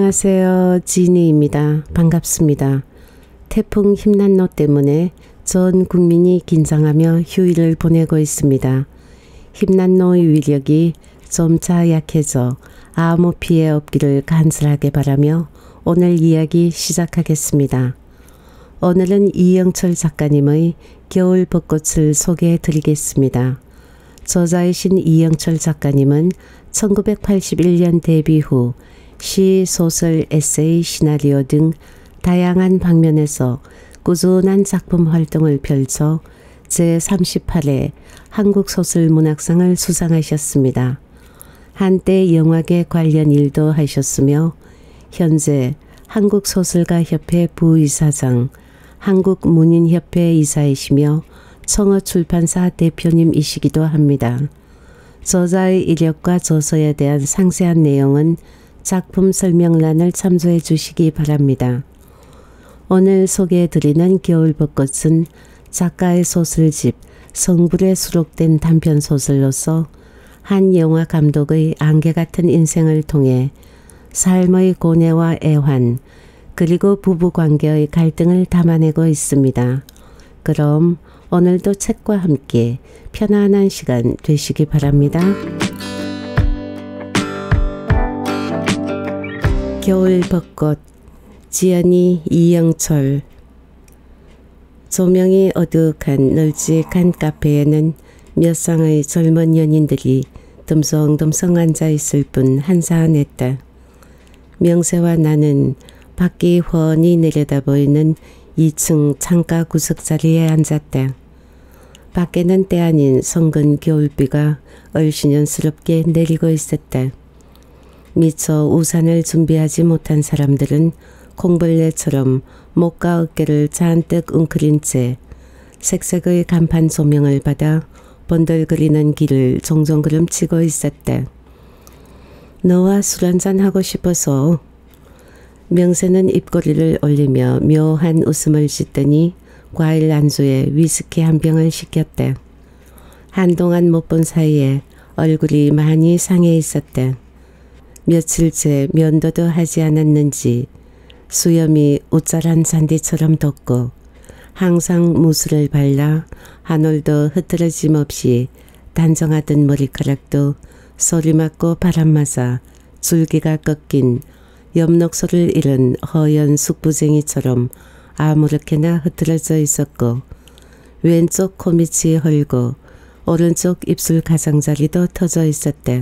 안녕하세요. 지니입니다. 반갑습니다. 태풍 힘난노 때문에 전 국민이 긴장하며 휴일을 보내고 있습니다. 힘난노의 위력이 점차 약해져 아무 피해 없기를 간절하게 바라며 오늘 이야기 시작하겠습니다. 오늘은 이영철 작가님의 겨울 벚꽃을 소개해 드리겠습니다. 저자이신 이영철 작가님은 1981년 데뷔 후 시, 소설, 에세이, 시나리오 등 다양한 방면에서 꾸준한 작품 활동을 펼쳐 제38회 한국소설문학상을 수상하셨습니다. 한때 영화계 관련 일도 하셨으며 현재 한국소설가협회 부이사장, 한국문인협회 이사이시며 청어출판사 대표님이시기도 합니다. 저자의 이력과 저서에 대한 상세한 내용은 작품 설명란을 참조해 주시기 바랍니다. 오늘 소개해드리는 겨울벚꽃은 작가의 소설집 성불에 수록된 단편소설로서 한 영화 감독의 안개같은 인생을 통해 삶의 고뇌와 애환 그리고 부부관계의 갈등을 담아내고 있습니다. 그럼 오늘도 책과 함께 편안한 시간 되시기 바랍니다. 겨울벚꽃, 지연이 이영철. 조명이 어둑한 널찍한 카페에는 몇 쌍의 젊은 연인들이 듬성듬성 앉아있을 뿐 한산했다. 명세와 나는 밖이 훤히 내려다 보이는 2층 창가 구석자리에 앉았다. 밖에는 때 아닌 성근 겨울비가 얼씬연스럽게 내리고 있었다. 미처 우산을 준비하지 못한 사람들은 콩벌레처럼 목과 어깨를 잔뜩 웅크린 채 색색의 간판 조명을 받아 번들거리는 길을 종종 걸음치고 있었다. 너와 술 한잔 하고 싶어서. 명세는 입꼬리를 올리며 묘한 웃음을 짓더니 과일 안주에 위스키 한 병을 시켰다. 한동안 못 본 사이에 얼굴이 많이 상해 있었다. 며칠째 면도도 하지 않았는지 수염이 우짜란 잔디처럼 돋고 항상 무술을 발라 한 올도 흐트러짐 없이 단정하던 머리카락도 소리 맞고 바람 맞아 줄기가 꺾인 엽록소를 잃은 허연 숙부쟁이처럼 아무렇게나 흐트러져 있었고 왼쪽 코밑이 헐고 오른쪽 입술 가장자리도 터져 있었다.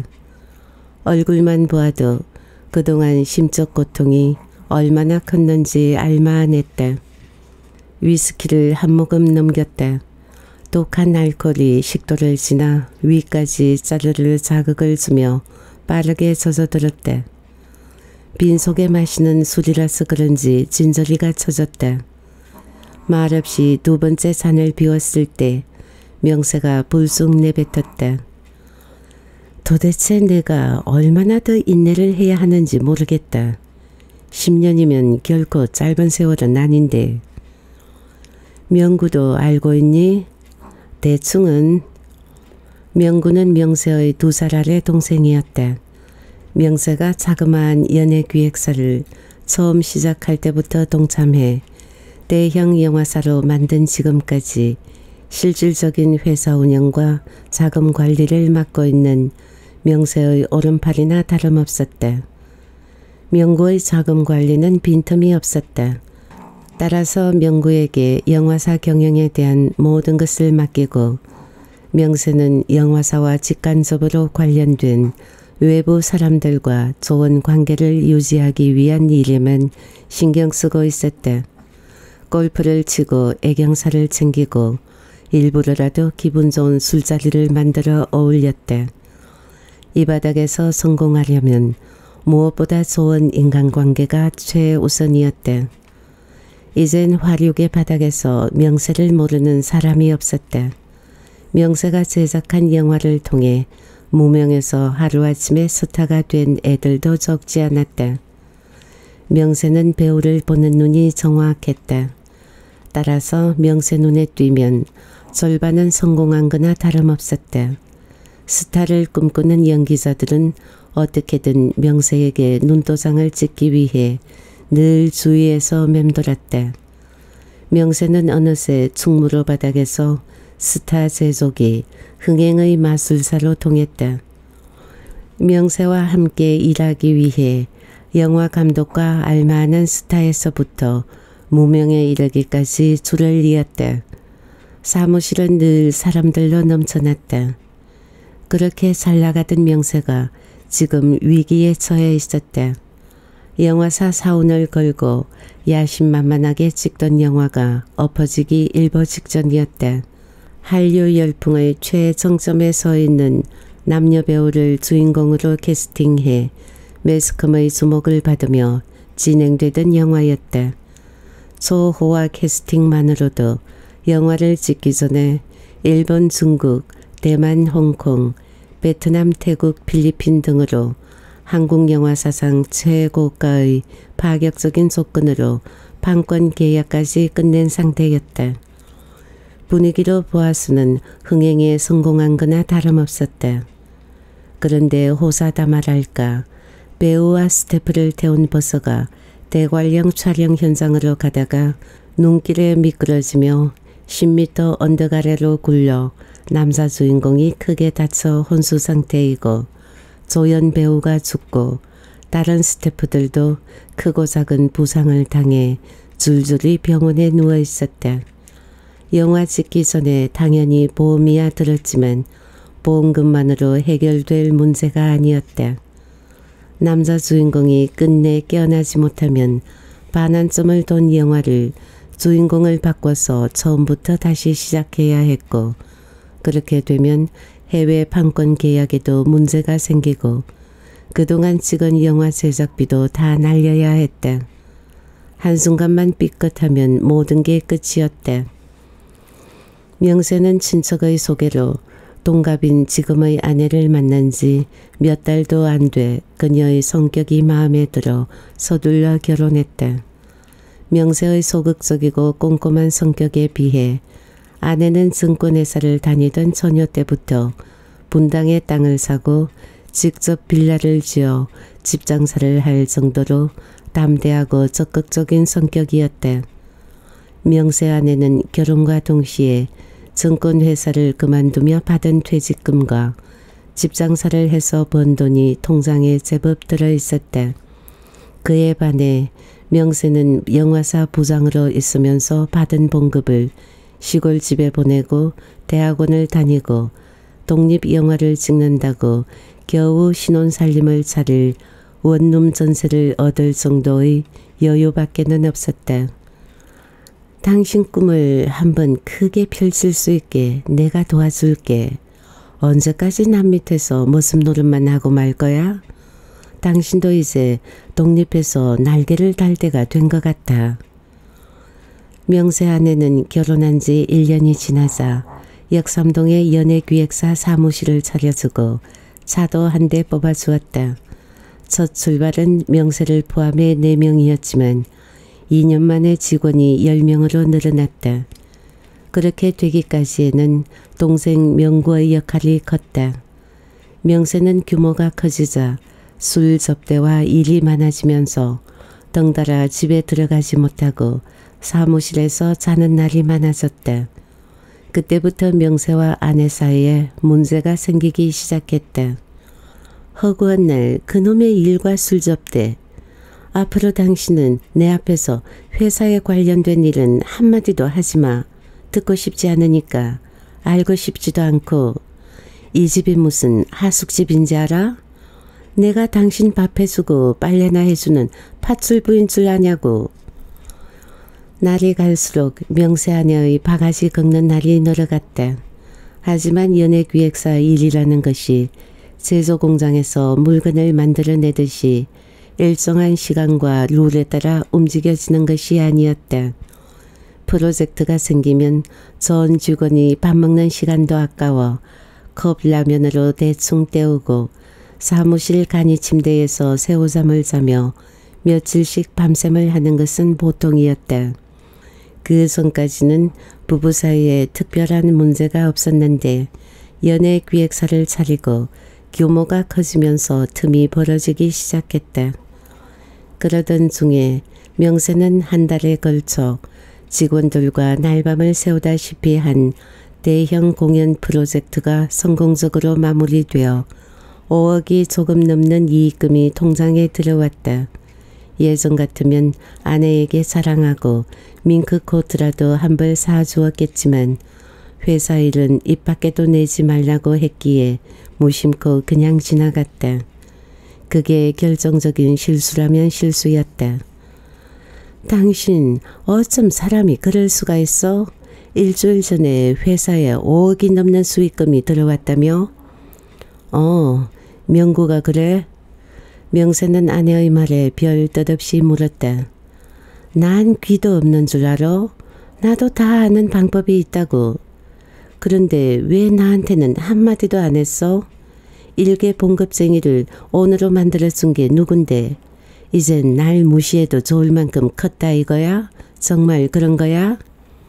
얼굴만 보아도 그동안 심적 고통이 얼마나 컸는지 알만했다. 위스키를 한 모금 넘겼다. 독한 알코올이 식도를 지나 위까지 짜르르 자극을 주며 빠르게 젖어들었다. 빈속에 마시는 술이라서 그런지 진저리가 쳐졌다. 말없이 두 번째 잔을 비웠을 때 명세가 불쑥 내뱉었다. 도대체 내가 얼마나 더 인내를 해야 하는지 모르겠다. 10년이면 결코 짧은 세월은 아닌데. 명구도 알고 있니? 대충은. 명구는 명세의 2살 아래 동생이었다. 명세가 자그마한 연예기획사를 처음 시작할 때부터 동참해 대형 영화사로 만든 지금까지 실질적인 회사 운영과 자금 관리를 맡고 있는 명세의 오른팔이나 다름없었다. 명구의 자금 관리는 빈틈이 없었다. 따라서 명구에게 영화사 경영에 대한 모든 것을 맡기고 명세는 영화사와 직간접으로 관련된 외부 사람들과 좋은 관계를 유지하기 위한 일에만 신경 쓰고 있었다. 골프를 치고 애경사를 챙기고 일부러라도 기분 좋은 술자리를 만들어 어울렸다. 이 바닥에서 성공하려면 무엇보다 좋은 인간관계가 최우선이었다. 이젠 화류계 바닥에서 명세를 모르는 사람이 없었다. 명세가 제작한 영화를 통해 무명에서 하루아침에 스타가 된 애들도 적지 않았다. 명세는 배우를 보는 눈이 정확했다. 따라서 명세 눈에 띄면 절반은 성공한 거나 다름없었다. 스타를 꿈꾸는 연기자들은 어떻게든 명세에게 눈도장을 찍기 위해 늘 주위에서 맴돌았다. 명세는 어느새 충무로 바닥에서 스타 제조기 흥행의 마술사로 통했다. 명세와 함께 일하기 위해 영화 감독과 알만한 스타에서부터 무명에 이르기까지 줄을 이었다. 사무실은 늘 사람들로 넘쳐났다. 그렇게 잘 나가던 명세가 지금 위기에 처해 있었다. 영화사 사운을 걸고 야심만만하게 찍던 영화가 엎어지기 일보 직전이었다. 한류 열풍의 최정점에 서 있는 남녀 배우를 주인공으로 캐스팅해 매스컴의 주목을 받으며 진행되던 영화였다. 초호화 캐스팅만으로도 영화를 찍기 전에 일본, 중국, 대만, 홍콩, 베트남, 태국, 필리핀 등으로 한국 영화 사상 최고가의 파격적인 조건으로 판권 계약까지 끝낸 상태였다. 분위기로 보아서는 흥행에 성공한 거나 다름없었다. 그런데 호사다말할까 배우와 스태프를 태운 버스가 대관령 촬영 현장으로 가다가 눈길에 미끄러지며 10m 언덕 아래로 굴러 남자 주인공이 크게 다쳐 혼수 상태이고 조연 배우가 죽고 다른 스태프들도 크고 작은 부상을 당해 줄줄이 병원에 누워 있었다. 영화 찍기 전에 당연히 보험이야 들었지만 보험금만으로 해결될 문제가 아니었다. 남자 주인공이 끝내 깨어나지 못하면 반환점을 돈 영화를 주인공을 바꿔서 처음부터 다시 시작해야 했고 그렇게 되면 해외 판권 계약에도 문제가 생기고 그동안 찍은 영화 제작비도 다 날려야 했다. 한순간만 삐끗하면 모든 게 끝이었다. 명세는 친척의 소개로 동갑인 지금의 아내를 만난 지 몇 달도 안 돼 그녀의 성격이 마음에 들어 서둘러 결혼했다. 명세의 소극적이고 꼼꼼한 성격에 비해 아내는 증권회사를 다니던 처녀 때부터 분당에 땅을 사고 직접 빌라를 지어 집장사를 할 정도로 담대하고 적극적인 성격이었다. 명세 아내는 결혼과 동시에 증권회사를 그만두며 받은 퇴직금과 집장사를 해서 번 돈이 통장에 제법 들어있었다. 그에 반해 명세는 영화사 부장으로 있으면서 받은 봉급을 시골집에 보내고 대학원을 다니고 독립영화를 찍는다고 겨우 신혼살림을 차릴 원룸 전세를 얻을 정도의 여유밖에는 없었다. 당신 꿈을 한번 크게 펼칠 수 있게 내가 도와줄게. 언제까지 남 밑에서 모습 노릇만 하고 말 거야? 당신도 이제 독립해서 날개를 달 때가 된 것 같아. 명세 아내는 결혼한 지 1년이 지나자 역삼동에 연예기획사 사무실을 차려주고 차도 한 대 뽑아주었다. 첫 출발은 명세를 포함해 4명이었지만 2년 만에 직원이 10명으로 늘어났다. 그렇게 되기까지에는 동생 명구의 역할이 컸다. 명세는 규모가 커지자 술 접대와 일이 많아지면서 덩달아 집에 들어가지 못하고 사무실에서 자는 날이 많아졌다. 그때부터 명세와 아내 사이에 문제가 생기기 시작했다. 허구한 날 그놈의 일과 술 접대. 앞으로 당신은 내 앞에서 회사에 관련된 일은 한마디도 하지 마. 듣고 싶지 않으니까. 알고 싶지도 않고. 이 집이 무슨 하숙집인지 알아? 내가 당신 밥 해주고 빨래나 해주는 팥줄부인 줄 아냐고. 날이 갈수록 명세 아내의 바가지 긁는 날이 늘어갔다. 하지만 연예기획사 일이라는 것이 제조공장에서 물건을 만들어내듯이 일정한 시간과 룰에 따라 움직여지는 것이 아니었다. 프로젝트가 생기면 전 직원이 밥 먹는 시간도 아까워 컵라면으로 대충 때우고 사무실 간이 침대에서 새우잠을 자며 며칠씩 밤샘을 하는 것은 보통이었다. 그 전까지는 부부 사이에 특별한 문제가 없었는데 연예기획사를 차리고 규모가 커지면서 틈이 벌어지기 시작했다. 그러던 중에 명세는 한 달에 걸쳐 직원들과 날밤을 새우다시피 한 대형 공연 프로젝트가 성공적으로 마무리되어 5억이 조금 넘는 이익금이 통장에 들어왔다. 예전 같으면 아내에게 자랑하고 밍크코트라도 한 벌 사주었겠지만 회사 일은 입 밖에도 내지 말라고 했기에 무심코 그냥 지나갔다. 그게 결정적인 실수라면 실수였다. 당신 어쩜 사람이 그럴 수가 있어? 일주일 전에 회사에 5억이 넘는 수익금이 들어왔다며? 명구가 그래? 명세는 아내의 말에 별 뜻 없이 물었다. 난 귀도 없는 줄 알아? 나도 다 아는 방법이 있다고. 그런데 왜 나한테는 한마디도 안 했어? 일개 봉급쟁이를 오늘로 만들어준 게 누군데? 이젠 날 무시해도 좋을 만큼 컸다 이거야? 정말 그런 거야?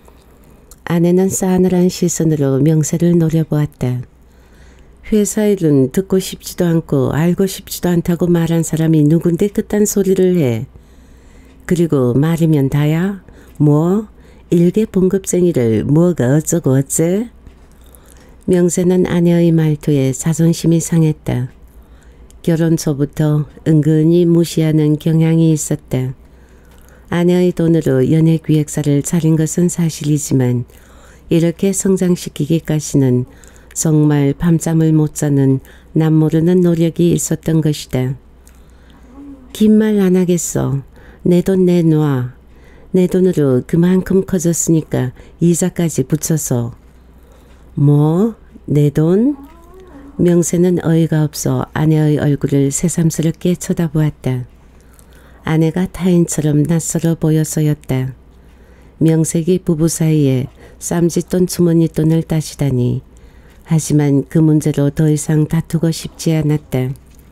아내는 싸늘한 시선으로 명세를 노려보았다. 회사 일은 듣고 싶지도 않고 알고 싶지도 않다고 말한 사람이 누군데 그딴 소리를 해. 그리고 말이면 다야? 뭐? 일개 봉급쟁이를 뭐가 어쩌고 어째? 명세는 아내의 말투에 자존심이 상했다. 결혼 초부터 은근히 무시하는 경향이 있었다. 아내의 돈으로 연예기획사를 차린 것은 사실이지만 이렇게 성장시키기까지는 정말 밤잠을 못 자는 남모르는 노력이 있었던 것이다. 긴 말 안 하겠어. 내 돈 내놔. 내 돈으로 그만큼 커졌으니까 이자까지 붙여서. 뭐? 내 돈? 명세는 어이가 없어 아내의 얼굴을 새삼스럽게 쳐다보았다. 아내가 타인처럼 낯설어 보여서였다. 명색이 부부 사이에 쌈짓돈 주머니 돈을 따지다니. 하지만 그 문제로 더 이상 다투고 싶지 않았다.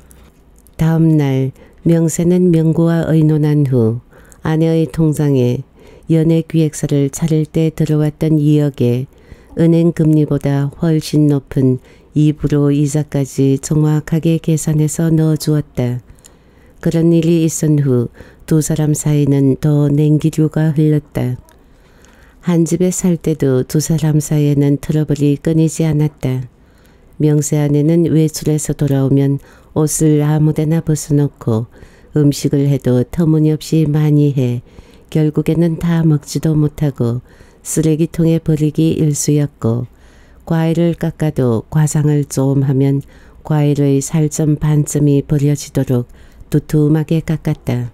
다음 날 명세는 명구와 의논한 후 아내의 통장에 연예기획사를 차릴 때 들어왔던 2억에 은행 금리보다 훨씬 높은 2% 이자까지 정확하게 계산해서 넣어주었다. 그런 일이 있은 후 두 사람 사이는 더 냉기류가 흘렀다. 한 집에 살 때도 두 사람 사이에는 트러블이 끊이지 않았다. 명세 아내는 외출해서 돌아오면 옷을 아무데나 벗어놓고 음식을 해도 터무니없이 많이 해 결국에는 다 먹지도 못하고 쓰레기통에 버리기 일쑤였고 과일을 깎아도 과장을 좀 하면 과일의 살점 반점이 버려지도록 두툼하게 깎았다.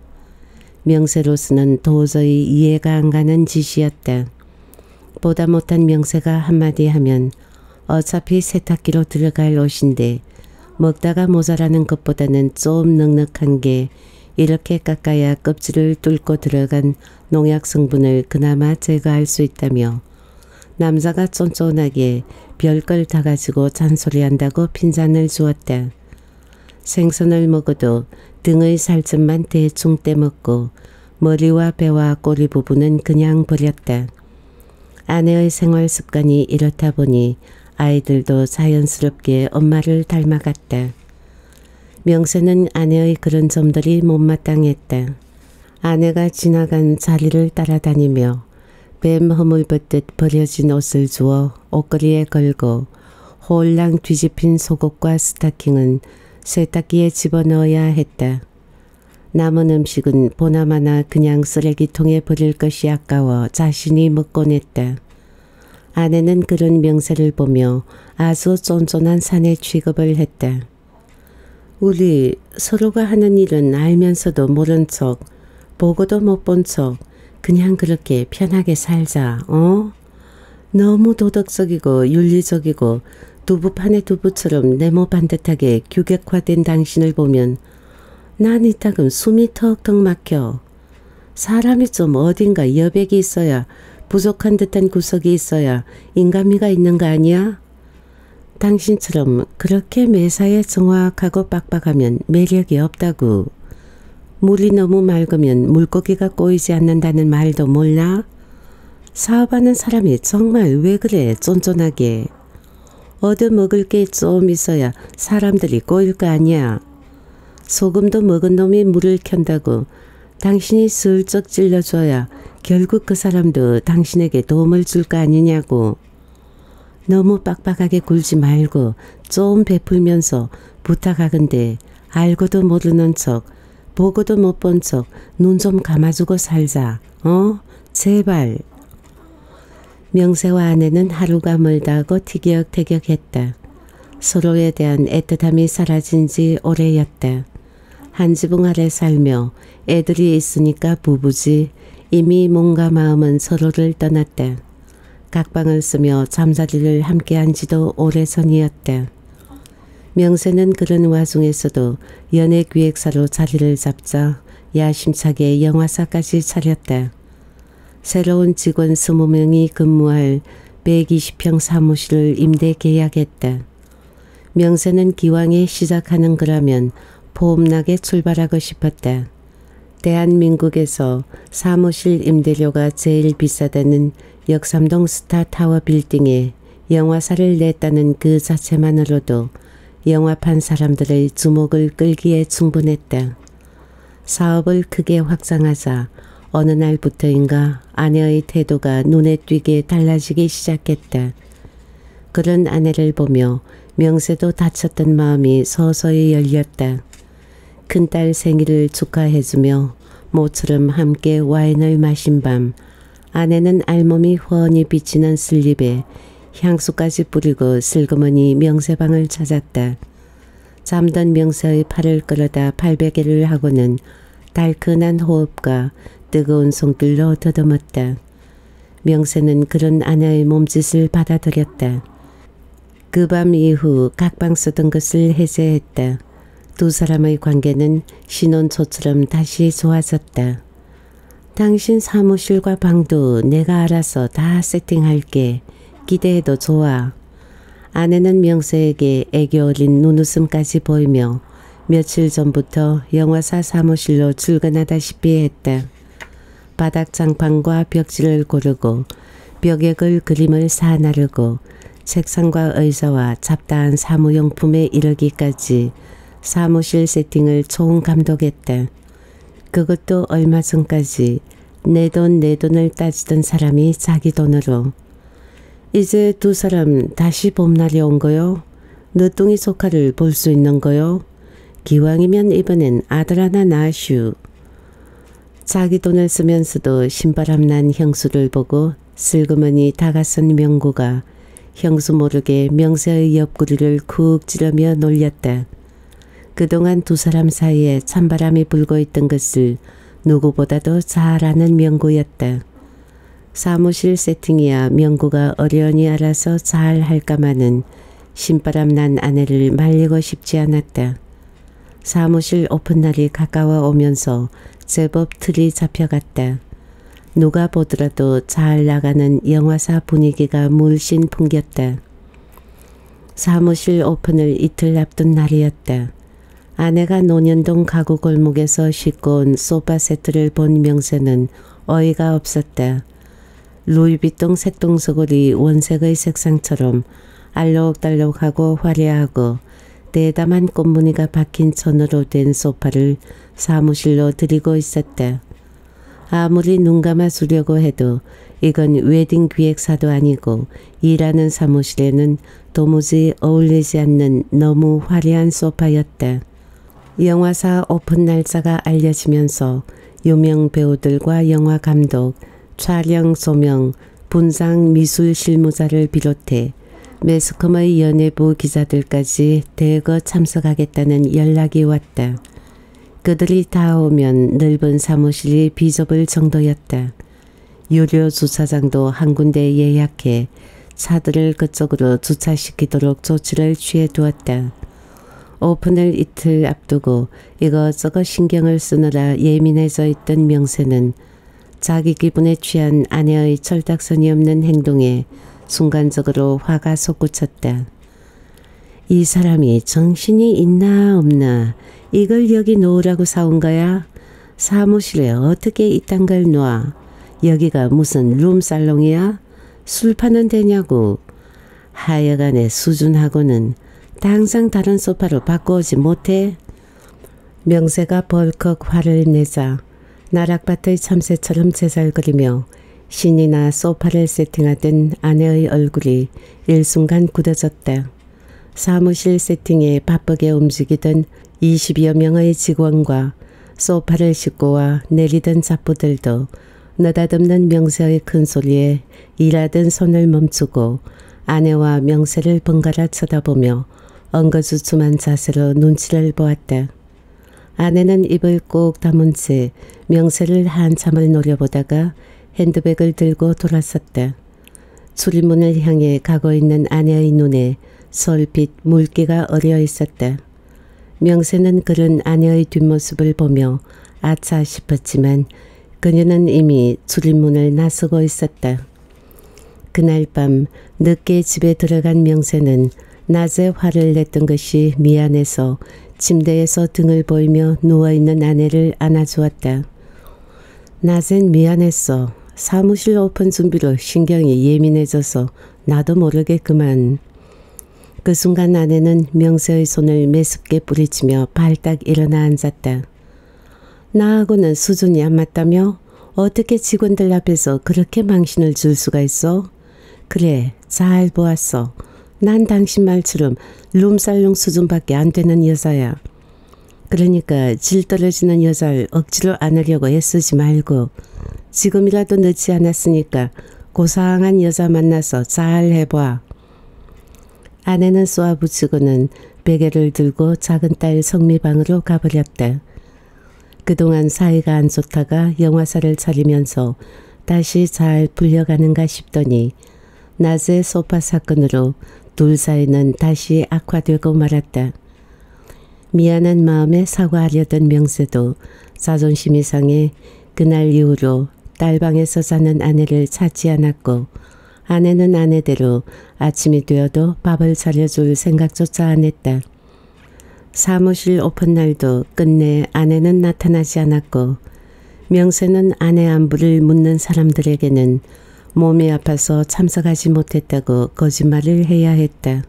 명세로서는 도저히 이해가 안 가는 짓이었다. 보다 못한 명세가 한마디 하면 어차피 세탁기로 들어갈 옷인데 먹다가 모자라는 것보다는 좀 넉넉한 게 이렇게 깎아야 껍질을 뚫고 들어간 농약 성분을 그나마 제거할 수 있다며 남자가 쫀쫀하게 별걸 다 가지고 잔소리한다고 핀잔을 주었다. 생선을 먹어도 등의 살점만 대충 떼먹고 머리와 배와 꼬리 부분은 그냥 버렸다. 아내의 생활 습관이 이렇다 보니 아이들도 자연스럽게 엄마를 닮아갔다. 명세는 아내의 그런 점들이 못마땅했다. 아내가 지나간 자리를 따라다니며 뱀 허물벗듯 버려진 옷을 주워 옷걸이에 걸고 홀랑 뒤집힌 속옷과 스타킹은 세탁기에 집어넣어야 했다. 남은 음식은 보나마나 그냥 쓰레기통에 버릴 것이 아까워 자신이 먹곤 했다. 아내는 그런 명세를 보며 아주 쫀쫀한 사내 취급을 했다. 우리 서로가 하는 일은 알면서도 모른 척, 보고도 못 본 척 그냥 그렇게 편하게 살자. 너무 도덕적이고 윤리적이고 두부판의 두부처럼 네모 반듯하게 규격화된 당신을 보면 난 이따금 숨이 턱턱 막혀. 사람이 좀 어딘가 여백이 있어야, 부족한 듯한 구석이 있어야 인간미가 있는 거 아니야? 당신처럼 그렇게 매사에 정확하고 빡빡하면 매력이 없다고. 물이 너무 맑으면 물고기가 꼬이지 않는다는 말도 몰라? 사업하는 사람이 정말 왜 그래 쫀쫀하게. 얻어먹을 게 좀 있어야 사람들이 꼬일 거 아니야. 소금도 먹은 놈이 물을 켠다고 당신이 슬쩍 찔러줘야 결국 그 사람도 당신에게 도움을 줄 거 아니냐고. 너무 빡빡하게 굴지 말고 좀 베풀면서 부탁하건대 알고도 모르는 척 보고도 못 본 척 눈 좀 감아주고 살자. 제발. 명세와 아내는 하루가 멀다고 티격태격했다. 서로에 대한 애틋함이 사라진 지 오래였다. 한 지붕 아래 살며 애들이 있으니까 부부지 이미 몸과 마음은 서로를 떠났다. 각방을 쓰며 잠자리를 함께한 지도 오래전이었다. 명세는 그런 와중에서도 연예기획사로 자리를 잡자 야심차게 영화사까지 차렸다. 새로운 직원 20명이 근무할 120평 사무실을 임대 계약했다. 명세는 기왕에 시작하는 거라면 폼나게 출발하고 싶었다. 대한민국에서 사무실 임대료가 제일 비싸다는 역삼동 스타타워 빌딩에 영화사를 냈다는 그 자체만으로도 영화판 사람들의 주목을 끌기에 충분했다. 사업을 크게 확장하자 어느 날부터인가 아내의 태도가 눈에 띄게 달라지기 시작했다. 그런 아내를 보며 명세도 다쳤던 마음이 서서히 열렸다. 큰딸 생일을 축하해주며 모처럼 함께 와인을 마신 밤 아내는 알몸이 훤히 비치는 슬립에 향수까지 뿌리고 슬그머니 명세방을 찾았다. 잠든 명세의 팔을 끌어다 발베개를 하고는 달큰한 호흡과 뜨거운 손길로 더듬었다. 명세는 그런 아내의 몸짓을 받아들였다. 그 밤 이후 각방 쓰던 것을 해제했다. 두 사람의 관계는 신혼초처럼 다시 좋아졌다. 당신 사무실과 방도 내가 알아서 다 세팅할게. 기대해도 좋아. 아내는 명세에게 애교 어린 눈웃음까지 보이며 며칠 전부터 영화사 사무실로 출근하다시피 했다. 바닥 장판과 벽지를 고르고 벽에 걸 그림을 사나르고 책상과 의자와 잡다한 사무용품에 이르기까지 사무실 세팅을 총감독했다. 그것도 얼마 전까지 내 돈을 따지던 사람이 자기 돈으로. 이제 두 사람 다시 봄날이 온 거요? 늦둥이 조카를 볼 수 있는 거요? 기왕이면 이번엔 아들 하나 낳으슈. 자기 돈을 쓰면서도 신바람난 형수를 보고 슬그머니 다가선 명구가 형수 모르게 명세의 옆구리를 쿡 찌르며 놀렸다. 그동안 두 사람 사이에 찬바람이 불고 있던 것을 누구보다도 잘 아는 명구였다. 사무실 세팅이야 명구가 어련히 알아서 잘 할까마는 신바람 난 아내를 말리고 싶지 않았다. 사무실 오픈날이 가까워 오면서 제법 틀이 잡혀갔다. 누가 보더라도 잘 나가는 영화사 분위기가 물씬 풍겼다. 사무실 오픈을 이틀 앞둔 날이었다. 아내가 논현동 가구 골목에서 싣고 온 소파 세트를 본 명세는 어이가 없었다. 루이비통 색동서골이 원색의 색상처럼 알록달록하고 화려하고 대담한 꽃무늬가 박힌 천으로 된 소파를 사무실로 들이고 있었다. 아무리 눈 감아 주려고 해도 이건 웨딩 기획사도 아니고 일하는 사무실에는 도무지 어울리지 않는 너무 화려한 소파였다. 영화사 오픈 날짜가 알려지면서 유명 배우들과 영화 감독, 촬영 조명, 분장 미술 실무자를 비롯해 매스컴의 연예부 기자들까지 대거 참석하겠다는 연락이 왔다. 그들이 다 오면 넓은 사무실이 비좁을 정도였다. 유료 주차장도 한 군데 예약해 차들을 그쪽으로 주차시키도록 조치를 취해두었다. 오픈을 이틀 앞두고 이것저것 신경을 쓰느라 예민해져 있던 명세는 자기 기분에 취한 아내의 철딱선이 없는 행동에 순간적으로 화가 솟구쳤다. 이 사람이 정신이 있나 없나 이걸 여기 놓으라고 사온 거야? 사무실에 어떻게 이딴 걸 놔? 여기가 무슨 룸살롱이야? 술 파는 데냐고. 하여간에 수준하고는 당장 다른 소파로 바꿔오지 못해? 명세가 벌컥 화를 내자 나락밭의 참새처럼 제살거리며 신이나 소파를 세팅하던 아내의 얼굴이 일순간 굳어졌다. 사무실 세팅에 바쁘게 움직이던 20여 명의 직원과 소파를 싣고 와 내리던 잡부들도 느닷없는 명세의 큰 소리에 일하던 손을 멈추고 아내와 명세를 번갈아 쳐다보며 엉거주춤한 자세로 눈치를 보았다. 아내는 입을 꼭 다문 채 명세를 한참을 노려보다가 핸드백을 들고 돌아섰다. 출입문을 향해 가고 있는 아내의 눈에 솔빛 물기가 어려 있었다. 명세는 그런 아내의 뒷모습을 보며 아차 싶었지만 그녀는 이미 출입문을 나서고 있었다. 그날 밤 늦게 집에 들어간 명세는 낮에 화를 냈던 것이 미안해서 침대에서 등을 보이며 누워있는 아내를 안아주었다. 낮엔 미안했어. 사무실 오픈 준비로 신경이 예민해져서 나도 모르게 그만. 그 순간 아내는 명세의 손을 매섭게 뿌리치며 발딱 일어나 앉았다. 나하고는 수준이 안 맞다며? 어떻게 직원들 앞에서 그렇게 망신을 줄 수가 있어? 그래, 잘 보았어. 난 당신 말처럼 룸살롱 수준밖에 안 되는 여자야. 그러니까 질 떨어지는 여자를 억지로 안으려고 애쓰지 말고 지금이라도 늦지 않았으니까 고상한 여자 만나서 잘 해봐. 아내는 쏘아붙이고는 베개를 들고 작은 딸 성미방으로 가버렸다. 그동안 사이가 안 좋다가 영화사를 차리면서 다시 잘 풀려가는가 싶더니 낮에 소파 사건으로 둘 사이는 다시 악화되고 말았다. 미안한 마음에 사과하려던 명세도 자존심이 상해 그날 이후로 딸방에서 자는 아내를 찾지 않았고 아내는 아내대로 아침이 되어도 밥을 차려줄 생각조차 안 했다. 사무실 오픈 날도 끝내 아내는 나타나지 않았고 명세는 아내 안부를 묻는 사람들에게는 몸이 아파서 참석하지 못했다고 거짓말을 해야 했다.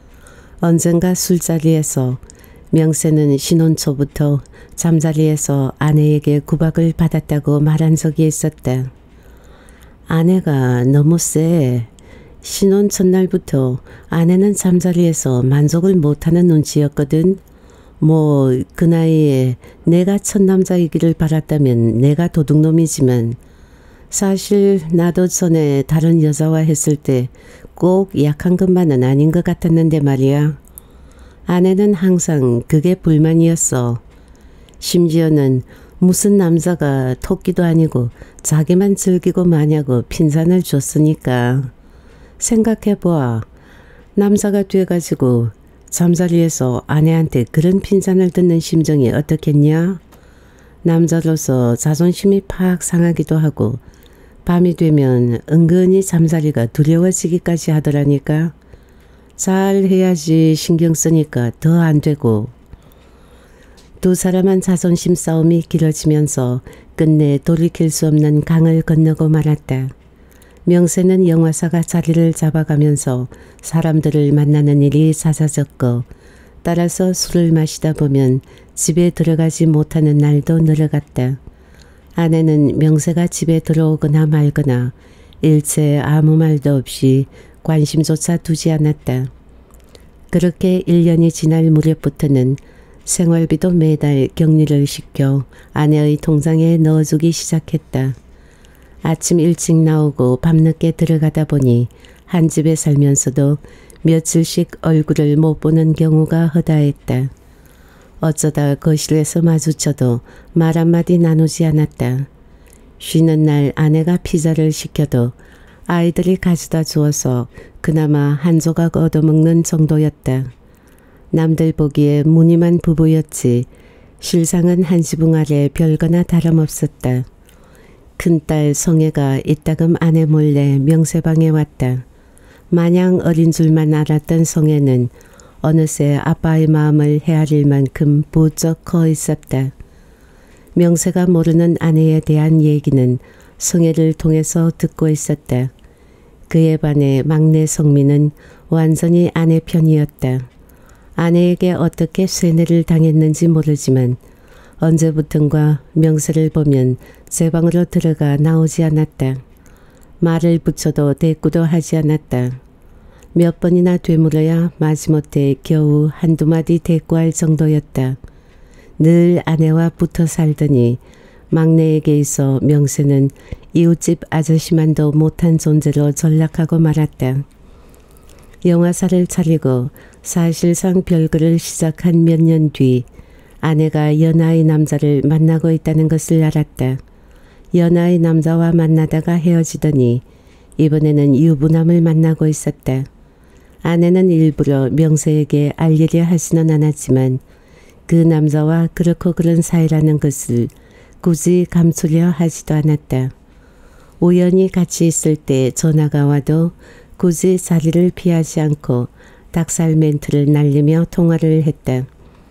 언젠가 술자리에서 명세는 신혼 초부터 잠자리에서 아내에게 구박을 받았다고 말한 적이 있었다. 아내가 너무 세. 신혼 첫날부터 아내는 잠자리에서 만족을 못하는 눈치였거든. 뭐 그 나이에 내가 첫 남자이기를 바랐다면 내가 도둑놈이지만 사실 나도 전에 다른 여자와 했을 때 꼭 약한 것만은 아닌 것 같았는데 말이야. 아내는 항상 그게 불만이었어. 심지어는 무슨 남자가 토끼도 아니고 자기만 즐기고 마냐고 핀잔을 줬으니까. 생각해보아. 남자가 돼가지고 잠자리에서 아내한테 그런 핀잔을 듣는 심정이 어떻겠냐? 남자로서 자존심이 팍 상하기도 하고 밤이 되면 은근히 잠자리가 두려워지기까지 하더라니까. 잘 해야지 신경 쓰니까 더 안 되고. 두 사람은 자존심 싸움이 길어지면서 끝내 돌이킬 수 없는 강을 건너고 말았다. 명세는 영화사가 자리를 잡아가면서 사람들을 만나는 일이 잦아졌고 따라서 술을 마시다 보면 집에 들어가지 못하는 날도 늘어갔다. 아내는 명세가 집에 들어오거나 말거나 일체 아무 말도 없이 관심조차 두지 않았다. 그렇게 1년이 지날 무렵부터는 생활비도 매달 격리를 시켜 아내의 통장에 넣어주기 시작했다. 아침 일찍 나오고 밤늦게 들어가다 보니 한 집에 살면서도 며칠씩 얼굴을 못 보는 경우가 허다했다. 어쩌다 거실에서 마주쳐도 말 한마디 나누지 않았다. 쉬는 날 아내가 피자를 시켜도 아이들이 가져다 주어서 그나마 한 조각 얻어먹는 정도였다. 남들 보기에 무늬만 부부였지 실상은 한 지붕 아래 별거나 다름없었다. 큰딸 성애가 이따금 아내 몰래 명세방에 왔다. 마냥 어린 줄만 알았던 성애는 어느새 아빠의 마음을 헤아릴 만큼 부쩍 커 있었다. 명세가 모르는 아내에 대한 얘기는 성애를 통해서 듣고 있었다. 그에 반해 막내 성민은 완전히 아내 편이었다. 아내에게 어떻게 쇠뇌를 당했는지 모르지만 언제부턴가 명세를 보면 제 방으로 들어가 나오지 않았다. 말을 붙여도 대꾸도 하지 않았다. 몇 번이나 되물어야 마지못해 겨우 한두 마디 대꾸할 정도였다. 늘 아내와 붙어 살더니 막내에게 있어 명세는 이웃집 아저씨만도 못한 존재로 전락하고 말았다. 영화사를 차리고 사실상 별거를 시작한 몇 년 뒤 아내가 연하의 남자를 만나고 있다는 것을 알았다. 연하의 남자와 만나다가 헤어지더니 이번에는 유부남을 만나고 있었다. 아내는 일부러 명세에게 알리려 하지는 않았지만 그 남자와 그렇고 그런 사이라는 것을 굳이 감추려 하지도 않았다. 우연히 같이 있을 때 전화가 와도 굳이 자리를 피하지 않고 닭살 멘트를 날리며 통화를 했다.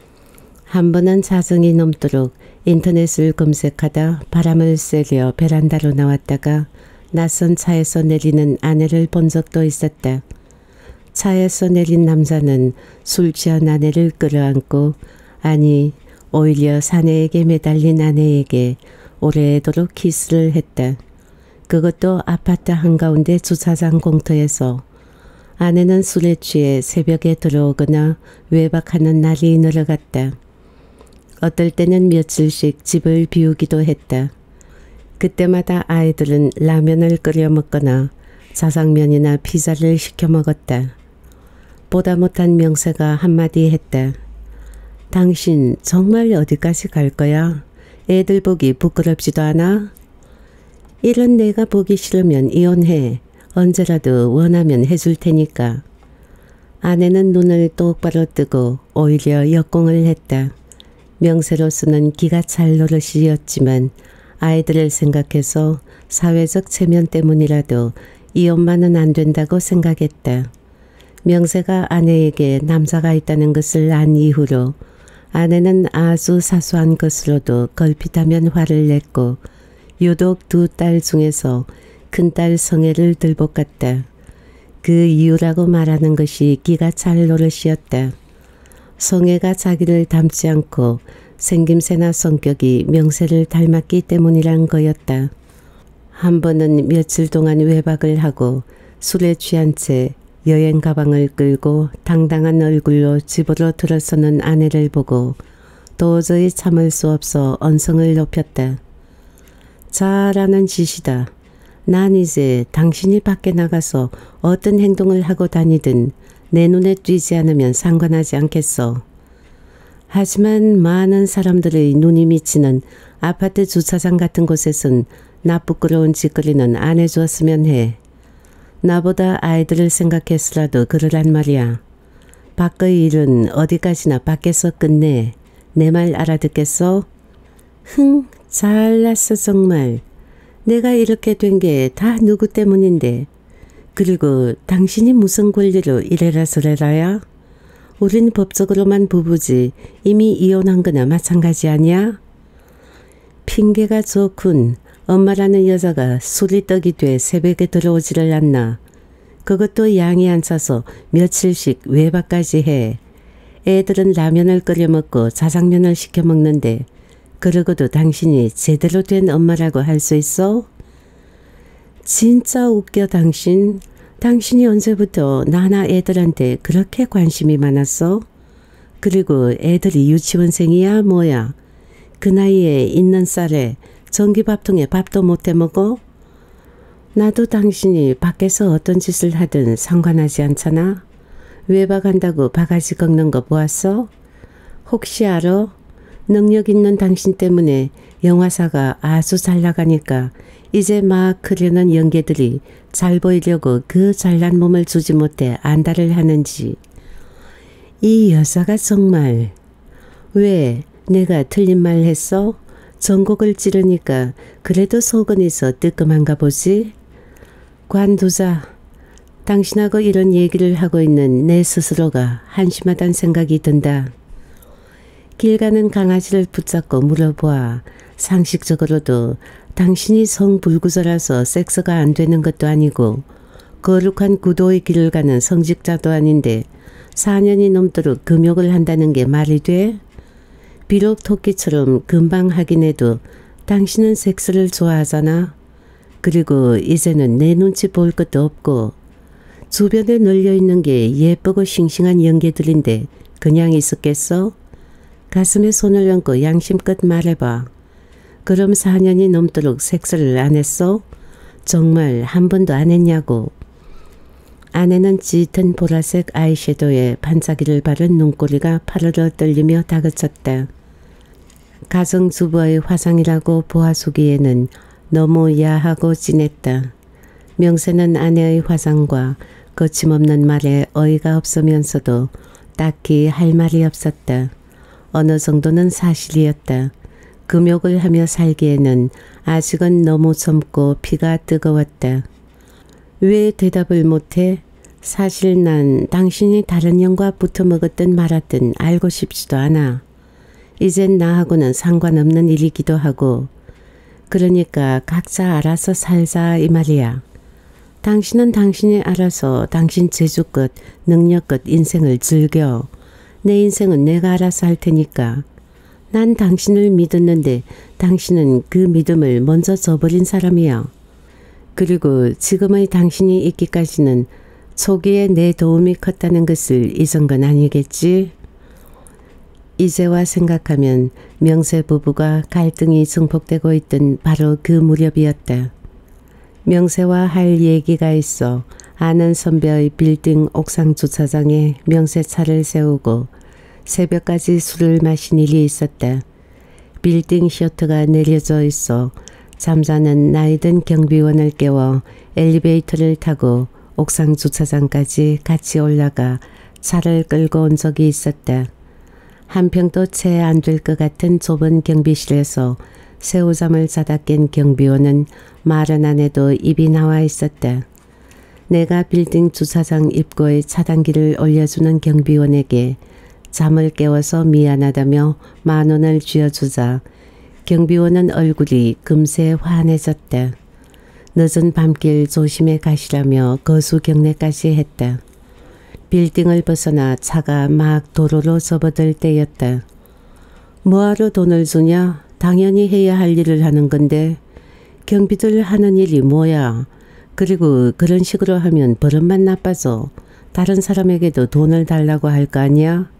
한 번은 자정이 넘도록 인터넷을 검색하다 바람을 쐬려 베란다로 나왔다가 낯선 차에서 내리는 아내를 본 적도 있었다. 차에서 내린 남자는 술 취한 아내를 끌어안고 아니 오히려 사내에게 매달린 아내에게 오래도록 키스를 했다. 그것도 아파트 한가운데 주차장 공터에서. 아내는 술에 취해 새벽에 들어오거나 외박하는 날이 늘어갔다. 어떨 때는 며칠씩 집을 비우기도 했다. 그때마다 아이들은 라면을 끓여 먹거나 자장면이나 피자를 시켜 먹었다. 보다 못한 명세가 한마디 했다. 당신 정말 어디까지 갈 거야? 애들 보기 부끄럽지도 않아? 이런 내가 보기 싫으면 이혼해. 언제라도 원하면 해줄 테니까. 아내는 눈을 똑바로 뜨고 오히려 역공을 했다. 명세로서는 기가 찰 노릇이었지만 아이들을 생각해서 사회적 체면 때문이라도 이혼만은 안 된다고 생각했다. 명세가 아내에게 남자가 있다는 것을 안 이후로 아내는 아주 사소한 것으로도 걸핏하면 화를 냈고 유독 두 딸 중에서 큰딸 성애를 들볶았다. 그 이유라고 말하는 것이 기가 찰 노릇이었다. 성애가 자기를 닮지 않고 생김새나 성격이 명세를 닮았기 때문이란 거였다. 한 번은 며칠 동안 외박을 하고 술에 취한 채 여행 가방을 끌고 당당한 얼굴로 집으로 들어서는 아내를 보고 도저히 참을 수 없어 언성을 높였다. 잘하는 짓이다. 난 이제 당신이 밖에 나가서 어떤 행동을 하고 다니든 내 눈에 띄지 않으면 상관하지 않겠어. 하지만 많은 사람들의 눈이 미치는 아파트 주차장 같은 곳에선 나 부끄러운 짓거리는 안 해주었으면 해. 나보다 아이들을 생각해서라도 그러란 말이야. 밖의 일은 어디까지나 밖에서 끝내. 내 말 알아듣겠어? 흥, 잘났어 정말. 내가 이렇게 된 게 다 누구 때문인데. 그리고 당신이 무슨 권리로 이래라 저래라야? 우린 법적으로만 부부지 이미 이혼한 거나 마찬가지 아니야? 핑계가 좋군. 엄마라는 여자가 술이 떡이 돼 새벽에 들어오지를 않나. 그것도 양이 안 차서 며칠씩 외박까지 해. 애들은 라면을 끓여 먹고 자장면을 시켜 먹는데 그러고도 당신이 제대로 된 엄마라고 할 수 있어? 진짜 웃겨 당신. 당신이 언제부터 나나 애들한테 그렇게 관심이 많았어? 그리고 애들이 유치원생이야 뭐야? 그 나이에 있는 쌀에 전기밥통에 밥도 못 해먹어? 나도 당신이 밖에서 어떤 짓을 하든 상관하지 않잖아. 외박한다고 바가지 꺾는 거 보았어? 혹시 알아? 능력 있는 당신 때문에 영화사가 아주 잘 나가니까 이제 막 크려는 연계들이 잘 보이려고 그 잘난 몸을 주지 못해 안달을 하는지. 이 여자가 정말. 왜 내가 틀린 말 했어? 전곡을 찌르니까 그래도 속은에서 뜨끔한가 보지? 관두자. 당신하고 이런 얘기를 하고 있는 내 스스로가 한심하단 생각이 든다. 길 가는 강아지를 붙잡고 물어보아. 상식적으로도 당신이 성불구조라서 섹스가 안 되는 것도 아니고 거룩한 구도의 길을 가는 성직자도 아닌데 4년이 넘도록 금욕을 한다는 게 말이 돼? 비록 토끼처럼 금방 하긴 해도 당신은 섹스를 좋아하잖아. 그리고 이제는 내 눈치 볼 것도 없고 주변에 널려있는 게 예쁘고 싱싱한 연계들인데 그냥 있었겠어? 가슴에 손을 얹고 양심껏 말해봐. 그럼 4년이 넘도록 섹스를 안 했어? 정말 한 번도 안 했냐고. 아내는 짙은 보라색 아이섀도에 반짝이를 바른 눈꼬리가 파르르 떨리며 다그쳤다. 가정주부의 화상이라고 보아주기에는 너무 야하고 진했다. 명세는 아내의 화상과 거침없는 말에 어이가 없으면서도 딱히 할 말이 없었다. 어느 정도는 사실이었다. 금욕을 하며 살기에는 아직은 너무 젊고 피가 뜨거웠다. 왜 대답을 못해? 사실 난 당신이 다른 년과 붙어먹었든 말았든 알고 싶지도 않아. 이젠 나하고는 상관없는 일이기도 하고. 그러니까 각자 알아서 살자 이 말이야. 당신은 당신이 알아서 당신 재주껏 능력껏 인생을 즐겨. 내 인생은 내가 알아서 할 테니까. 난 당신을 믿었는데 당신은 그 믿음을 먼저 저버린 사람이야. 그리고 지금의 당신이 있기까지는 초기에 내 도움이 컸다는 것을 잊은 건 아니겠지? 이제와 생각하면 명세 부부가 갈등이 증폭되고 있던 바로 그 무렵이었다. 명세와 할 얘기가 있어 아는 선배의 빌딩 옥상 주차장에 명세 차를 세우고 새벽까지 술을 마신 일이 있었다. 빌딩 셔터가 내려져 있어 잠자는 나이든 경비원을 깨워 엘리베이터를 타고 옥상 주차장까지 같이 올라가 차를 끌고 온 적이 있었다. 한 평도 채 안 될 것 같은 좁은 경비실에서 새우잠을 자다 깬 경비원은 말은 안 해도 입이 나와 있었다. 내가 빌딩 주차장 입구의 차단기를 올려주는 경비원에게 잠을 깨워서 미안하다며 10,000원을 쥐어주자 경비원은 얼굴이 금세 환해졌다. 늦은 밤길 조심해 가시라며 거수 경례까지 했다. 빌딩을 벗어나 차가 막 도로로 접어들 때였다. 뭐하러 돈을 주냐? 당연히 해야 할 일을 하는 건데 경비들 하는 일이 뭐야? 그리고 그런 식으로 하면 버릇만 나빠져. 다른 사람에게도 돈을 달라고 할 거 아니야?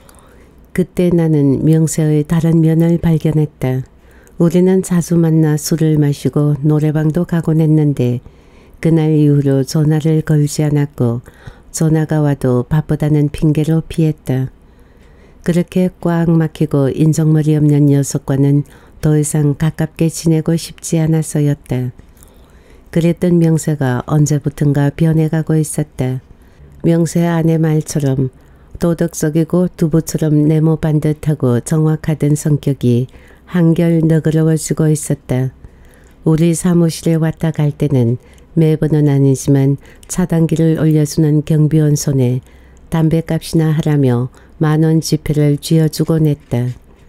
그때 나는 명세의 다른 면을 발견했다. 우리는 자주 만나 술을 마시고 노래방도 가곤 했는데 그날 이후로 전화를 걸지 않았고 전화가 와도 바쁘다는 핑계로 피했다. 그렇게 꽉 막히고 인정머리 없는 녀석과는 더 이상 가깝게 지내고 싶지 않아서였다. 그랬던 명세가 언제부턴가 변해가고 있었다. 명세 아내 말처럼 도덕적이고 두부처럼 네모 반듯하고 정확하던 성격이 한결 너그러워지고 있었다. 우리 사무실에 왔다 갈 때는 매번은 아니지만 차단기를 올려주는 경비원 손에 담배값이나 하라며 10,000원 지폐를 쥐어주곤 했다.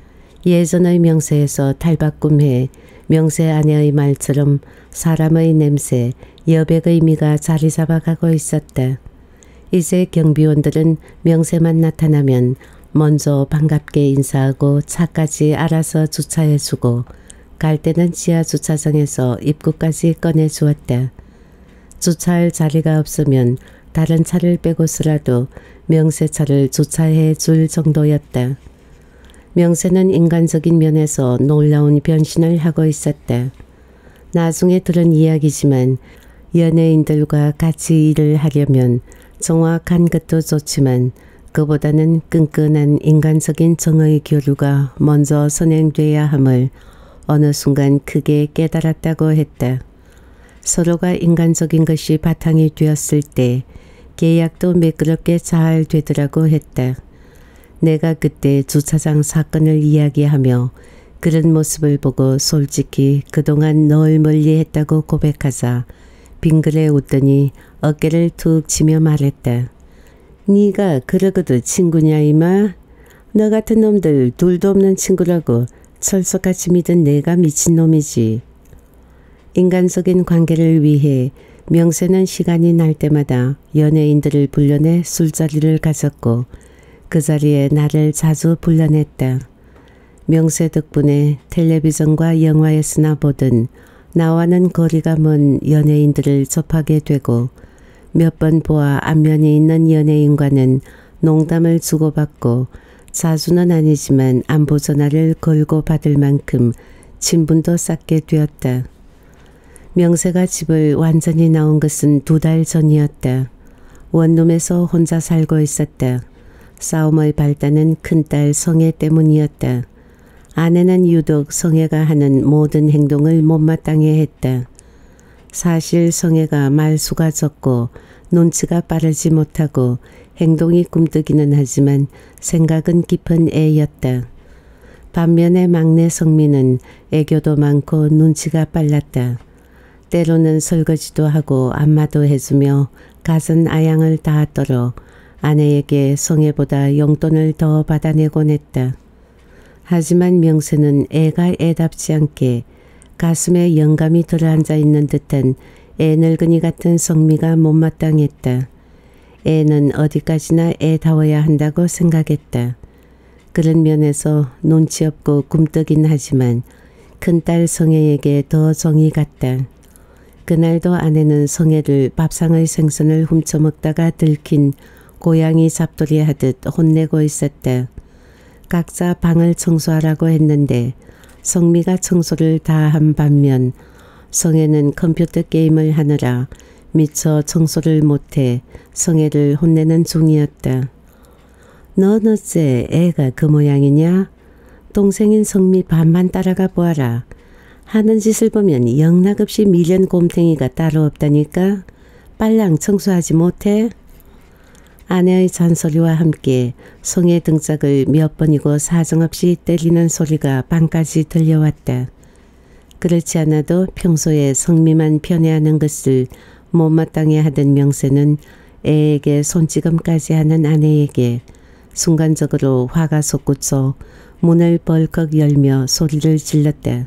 예전의 명세에서 탈바꿈해 명세 아내의 말처럼 사람의 냄새, 여백의 미가 자리 잡아가고 있었다. 이제 경비원들은 명세만 나타나면 먼저 반갑게 인사하고 차까지 알아서 주차해주고 갈 때는 지하 주차장에서 입구까지 꺼내주었다. 주차할 자리가 없으면 다른 차를 빼고서라도 명세 차를 주차해 줄 정도였다. 명세는 인간적인 면에서 놀라운 변신을 하고 있었다. 나중에 들은 이야기지만 연예인들과 같이 일을 하려면 정확한 것도 좋지만 그보다는 끈끈한 인간적인 정의 교류가 먼저 선행돼야 함을 어느 순간 크게 깨달았다고 했다. 서로가 인간적인 것이 바탕이 되었을 때 계약도 매끄럽게 잘 되더라고 했다. 내가 그때 주차장 사건을 이야기하며 그런 모습을 보고 솔직히 그동안 널 멀리했다고 고백하자 빙그레 웃더니 어깨를 툭 치며 말했다. 네가 그러고도 친구냐 이마? 너 같은 놈들 둘도 없는 친구라고 철석같이 믿은 내가 미친놈이지. 인간적인 관계를 위해 명세는 시간이 날 때마다 연예인들을 불러내 술자리를 가졌고 그 자리에 나를 자주 불러냈다. 명세 덕분에 텔레비전과 영화에서나 보던 나와는 거리가 먼 연예인들을 접하게 되고 몇 번 보아 안면이 있는 연예인과는 농담을 주고받고 자주는 아니지만 안부 전화를 걸고 받을 만큼 친분도 쌓게 되었다. 명세가 집을 완전히 나온 것은 2달 전이었다. 원룸에서 혼자 살고 있었다. 싸움의 발단은 큰딸 성애 때문이었다. 아내는 유독 성애가 하는 모든 행동을 못마땅해 했다. 사실 성애가 말수가 적고 눈치가 빠르지 못하고 행동이 꿈뜨기는 하지만 생각은 깊은 애였다. 반면에 막내 성민은 애교도 많고 눈치가 빨랐다. 때로는 설거지도 하고 안마도 해주며 갖은 아양을 다 떨어 아내에게 성애보다 용돈을 더 받아내곤 했다. 하지만 명세는 애가 애답지 않게 가슴에 영감이 들어앉아 있는 듯한 애늙은이 같은 성미가 못마땅했다. 애는 어디까지나 애다워야 한다고 생각했다. 그런 면에서 눈치 없고 굼뜨긴 하지만 큰딸 성애에게 더 정이 갔다. 그날도 아내는 성애를 밥상의 생선을 훔쳐먹다가 들킨 고양이 잡돌이 하듯 혼내고 있었다. 각자 방을 청소하라고 했는데 성미가 청소를 다 한 반면 성애는 컴퓨터 게임을 하느라 미처 청소를 못해 성애를 혼내는 중이었다. 넌 어째 애가 그 모양이냐? 동생인 성미 반만 따라가 보아라. 하는 짓을 보면 영락없이 미련 곰탱이가 따로 없다니까. 빨랑 청소하지 못해? 아내의 잔소리와 함께 성애 등짝을 몇 번이고 사정없이 때리는 소리가 방까지 들려왔다. 그렇지 않아도 평소에 성미만 편애하는 것을 못마땅해 하던 명세는 애에게 손찌검까지 하는 아내에게 순간적으로 화가 솟구쳐 문을 벌컥 열며 소리를 질렀다.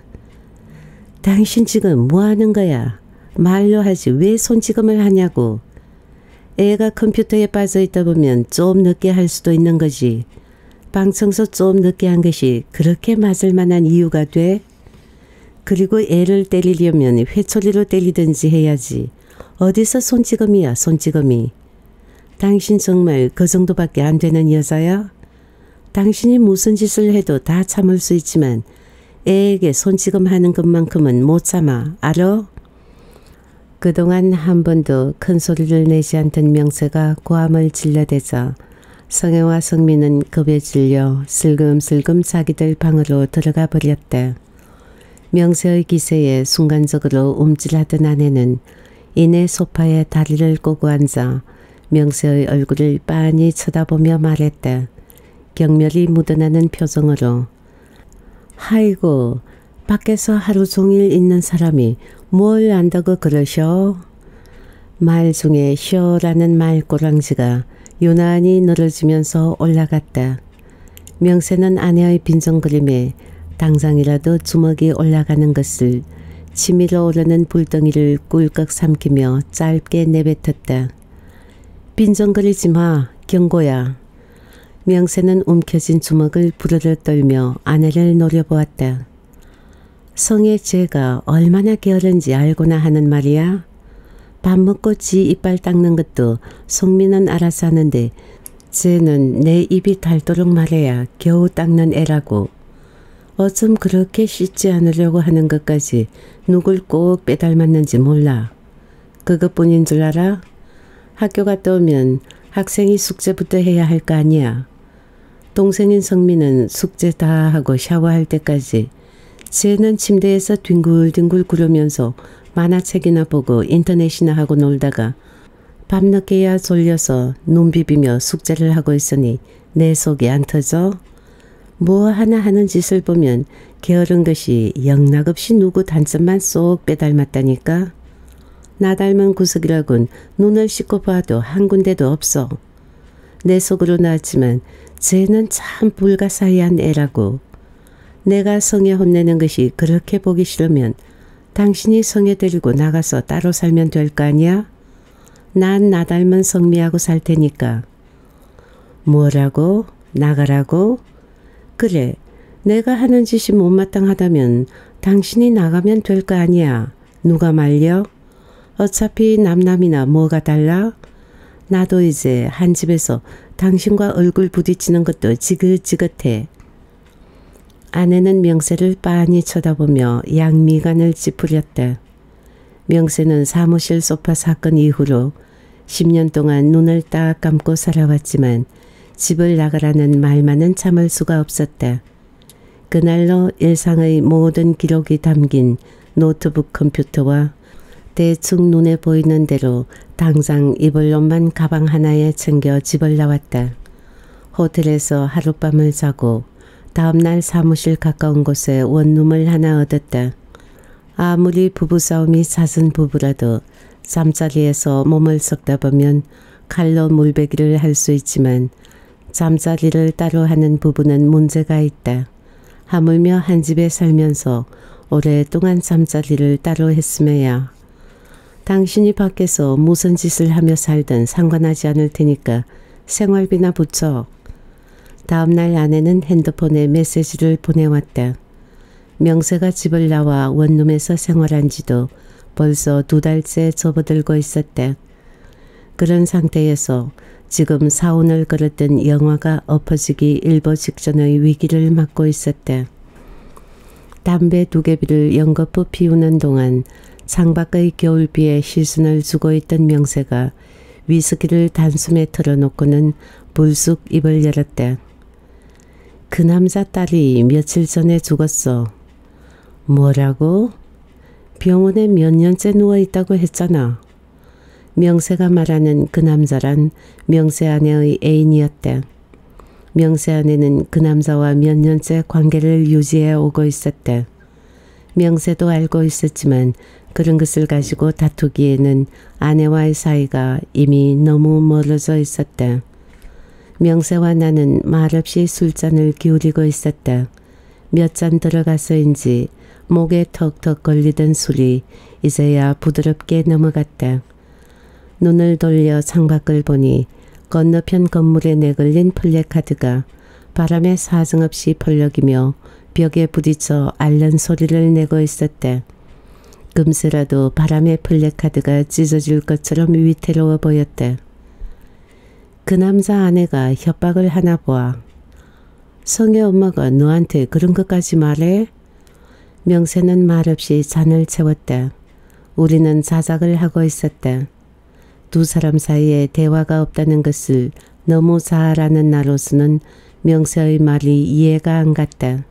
당신 지금 뭐하는 거야? 말로 하지 왜 손찌검을 하냐고. 애가 컴퓨터에 빠져 있다 보면 좀 늦게 할 수도 있는 거지. 방 청소 좀 늦게 한 것이 그렇게 맞을 만한 이유가 돼? 그리고 애를 때리려면 회초리로 때리든지 해야지. 어디서 손찌검이야 손찌검이. 당신 정말 그 정도밖에 안 되는 여자야? 당신이 무슨 짓을 해도 다 참을 수 있지만 애에게 손찌검 하는 것만큼은 못 참아. 알아? 그동안 한 번도 큰 소리를 내지 않던 명세가 고함을 질러대자 성애와 성민은 겁에 질려 슬금슬금 자기들 방으로 들어가 버렸다. 명세의 기세에 순간적으로 움찔하던 아내는 이내 소파에 다리를 꼬고 앉아 명세의 얼굴을 빤히 쳐다보며 말했다. 경멸이 묻어나는 표정으로. 아이고, 밖에서 하루 종일 있는 사람이 뭘 안다고 그러셔? 말 중에 쇼라는 말꼬랑지가 유난히 늘어지면서 올라갔다. 명세는 아내의 빈정거림에 당장이라도 주먹이 올라가는 것을 치밀어 오르는 불덩이를 꿀꺽 삼키며 짧게 내뱉었다. 빈정거리지 마, 경고야. 명세는 움켜진 주먹을 부르르 떨며 아내를 노려보았다. 성의 죄가 얼마나 게으른지 알고나 하는 말이야. 밥 먹고 지 이빨 닦는 것도 성민은 알아서 하는데 쟤는 내 입이 닳도록 말해야 겨우 닦는 애라고. 어쩜 그렇게 씻지 않으려고 하는 것까지 누굴 꼭 빼닮았는지 몰라. 그것뿐인 줄 알아? 학교 갔다 오면 학생이 숙제부터 해야 할 거 아니야. 동생인 성민은 숙제 다 하고 샤워할 때까지 쟤는 침대에서 뒹굴뒹굴 구르면서 만화책이나 보고 인터넷이나 하고 놀다가 밤늦게야 졸려서 눈 비비며 숙제를 하고 있으니 내 속이 안 터져? 뭐 하나 하는 짓을 보면 게으른 것이 영락없이 누구 단점만 쏙 빼닮았다니까. 나 닮은 구석이라곤 눈을 씻고 봐도 한 군데도 없어. 내 속으로 나왔지만 쟤는 참 불가사의한 애라고. 내가 성에 혼내는 것이 그렇게 보기 싫으면 당신이 성에 데리고 나가서 따로 살면 될 거 아니야? 난 나 닮은 성미하고 살 테니까. 뭐라고? 나가라고? 그래, 내가 하는 짓이 못마땅하다면 당신이 나가면 될 거 아니야. 누가 말려? 어차피 남남이나 뭐가 달라? 나도 이제 한 집에서 당신과 얼굴 부딪히는 것도 지긋지긋해. 아내는 명세를 빤히 쳐다보며 양미간을 찌푸렸다. 명세는 사무실 소파 사건 이후로 10년 동안 눈을 딱 감고 살아왔지만 집을 나가라는 말만은 참을 수가 없었다. 그날로 일상의 모든 기록이 담긴 노트북 컴퓨터와 대충 눈에 보이는 대로 당장 입을 옷만 가방 하나에 챙겨 집을 나왔다. 호텔에서 하룻밤을 자고 다음날 사무실 가까운 곳에 원룸을 하나 얻었다. 아무리 부부싸움이 잦은 부부라도 잠자리에서 몸을 섞다 보면 칼로 물베기를 할 수 있지만 잠자리를 따로 하는 부부는 문제가 있다. 하물며 한 집에 살면서 오랫동안 잠자리를 따로 했음에야. 당신이 밖에서 무슨 짓을 하며 살든 상관하지 않을 테니까 생활비나 붙여. 다음날 아내는 핸드폰에 메시지를 보내왔다. 명세가 집을 나와 원룸에서 생활한 지도 벌써 2달째 접어들고 있었다. 그런 상태에서 지금 사운을 걸었던 영화가 엎어지기 일보 직전의 위기를 맞고 있었다. 담배 2개비를 연거푸 피우는 동안 창밖의 겨울비에 시순을 주고 있던 명세가 위스키를 단숨에 털어놓고는 불쑥 입을 열었다. 그 남자 딸이 며칠 전에 죽었어. 뭐라고? 병원에 몇 년째 누워있다고 했잖아. 명세가 말하는 그 남자란 명세 아내의 애인이었다. 명세 아내는 그 남자와 몇 년째 관계를 유지해 오고 있었다. 명세도 알고 있었지만 그런 것을 가지고 다투기에는 아내와의 사이가 이미 너무 멀어져 있었다. 명세와 나는 말없이 술잔을 기울이고 있었다. 몇 잔 들어가서인지 목에 턱턱 걸리던 술이 이제야 부드럽게 넘어갔다. 눈을 돌려 창밖을 보니 건너편 건물에 내걸린 플래카드가 바람에 사정없이 펄럭이며 벽에 부딪혀 앓는 소리를 내고 있었다. 금세라도 바람에 플래카드가 찢어질 것처럼 위태로워 보였다. 그 남자 아내가 협박을 하나 보아. 성의 엄마가 너한테 그런 것까지 말해? 명세는 말없이 잔을 채웠다. 우리는 자작을 하고 있었다. 두 사람 사이에 대화가 없다는 것을 너무 잘 아는 나로서는 명세의 말이 이해가 안 갔다.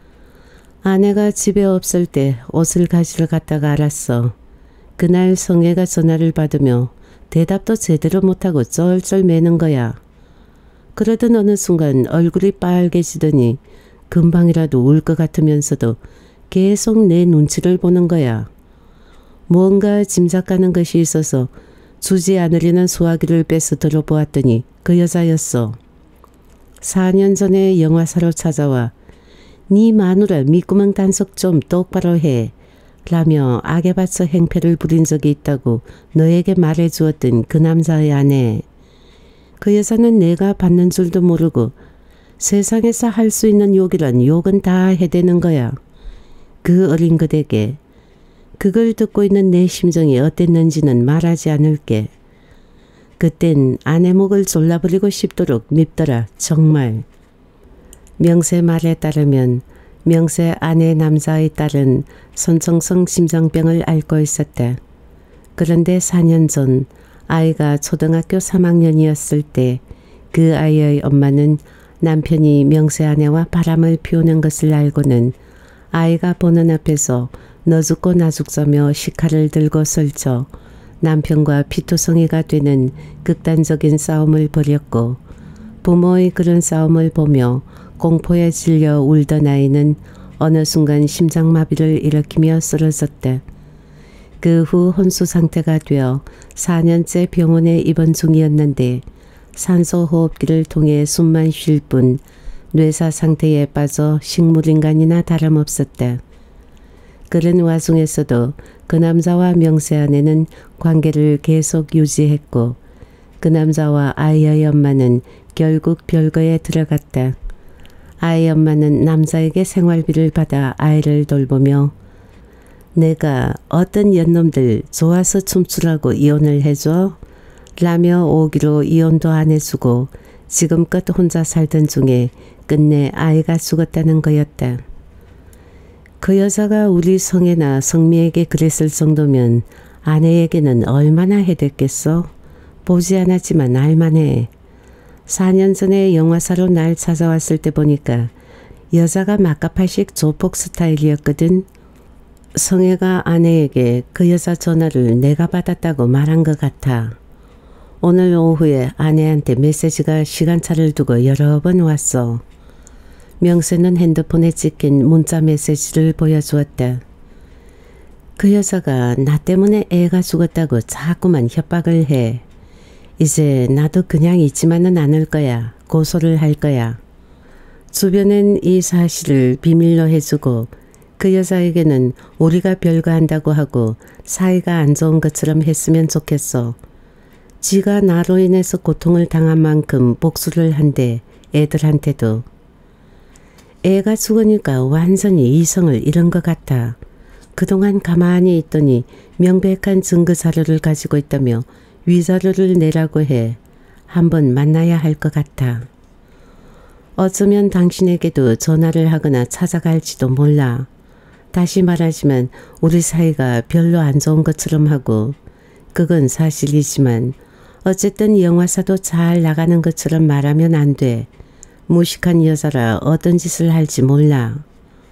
아내가 집에 없을 때 옷을 가지러 갔다가 알았어. 그날 성애가 전화를 받으며 대답도 제대로 못하고 쩔쩔 매는 거야. 그러던 어느 순간 얼굴이 빨개지더니 금방이라도 울 것 같으면서도 계속 내 눈치를 보는 거야. 무언가 짐작가는 것이 있어서 주지 않으려는 수화기를 빼서 들어보았더니 그 여자였어. 4년 전에 영화사로 찾아와 네 마누라 밑구멍 단속 좀 똑바로 해 라며 악에 받쳐 행패를 부린 적이 있다고 너에게 말해주었던 그 남자의 아내. 그 여자는 내가 받는 줄도 모르고 세상에서 할 수 있는 욕이란 욕은 다 해대는 거야. 그 어린 그대에게. 그걸 듣고 있는 내 심정이 어땠는지는 말하지 않을게. 그땐 아내 목을 졸라버리고 싶도록 밉더라. 정말. 명세 말에 따르면 명세 아내 남자의 딸은 선천성 심장병을 앓고 있었다. 그런데 4년 전 아이가 초등학교 3학년이었을 때 그 아이의 엄마는 남편이 명세 아내와 바람을 피우는 것을 알고는 아이가 보는 앞에서 너 죽고 나 죽자며 식칼을 들고 설쳐 남편과 피투성이가 되는 극단적인 싸움을 벌였고 부모의 그런 싸움을 보며 공포에 질려 울던 아이는 어느 순간 심장마비를 일으키며 쓰러졌다. 그 후 혼수 상태가 되어 4년째 병원에 입원 중이었는데 산소호흡기를 통해 숨만 쉴 뿐 뇌사 상태에 빠져 식물인간이나 다름없었다. 그런 와중에서도 그 남자와 명세 아내는 관계를 계속 유지했고 그 남자와 아이의 엄마는 결국 별거에 들어갔다. 아이 엄마는 남자에게 생활비를 받아 아이를 돌보며 내가 어떤 연놈들 좋아서 춤추라고 이혼을 해줘? 라며 오기로 이혼도 안 해주고 지금껏 혼자 살던 중에 끝내 아이가 죽었다는 거였다. 그 여자가 우리 성애나 성미에게 그랬을 정도면 아내에게는 얼마나 해댔겠어? 보지 않았지만 알만해. 4년 전에 영화사로 날 찾아왔을 때 보니까 여자가 막가팔식 조폭 스타일이었거든. 성애가 아내에게 그 여자 전화를 내가 받았다고 말한 것 같아. 오늘 오후에 아내한테 메시지가 시간차를 두고 여러 번 왔어. 명세는 핸드폰에 찍힌 문자 메시지를 보여주었다. 그 여자가 나 때문에 애가 죽었다고 자꾸만 협박을 해. 이제 나도 그냥 있지만은 않을 거야. 고소를 할 거야. 주변엔 이 사실을 비밀로 해주고 그 여자에게는 우리가 별거 한다고 하고 사이가 안 좋은 것처럼 했으면 좋겠어. 지가 나로 인해서 고통을 당한 만큼 복수를 한대. 애들한테도. 애가 죽으니까 완전히 이성을 잃은 것 같아. 그동안 가만히 있더니 명백한 증거 자료를 가지고 있다며 위자료를 내라고 해. 한번 만나야 할 것 같아. 어쩌면 당신에게도 전화를 하거나 찾아갈지도 몰라. 다시 말하지만 우리 사이가 별로 안 좋은 것처럼 하고 그건 사실이지만 어쨌든 영화사도 잘 나가는 것처럼 말하면 안 돼. 무식한 여자라 어떤 짓을 할지 몰라.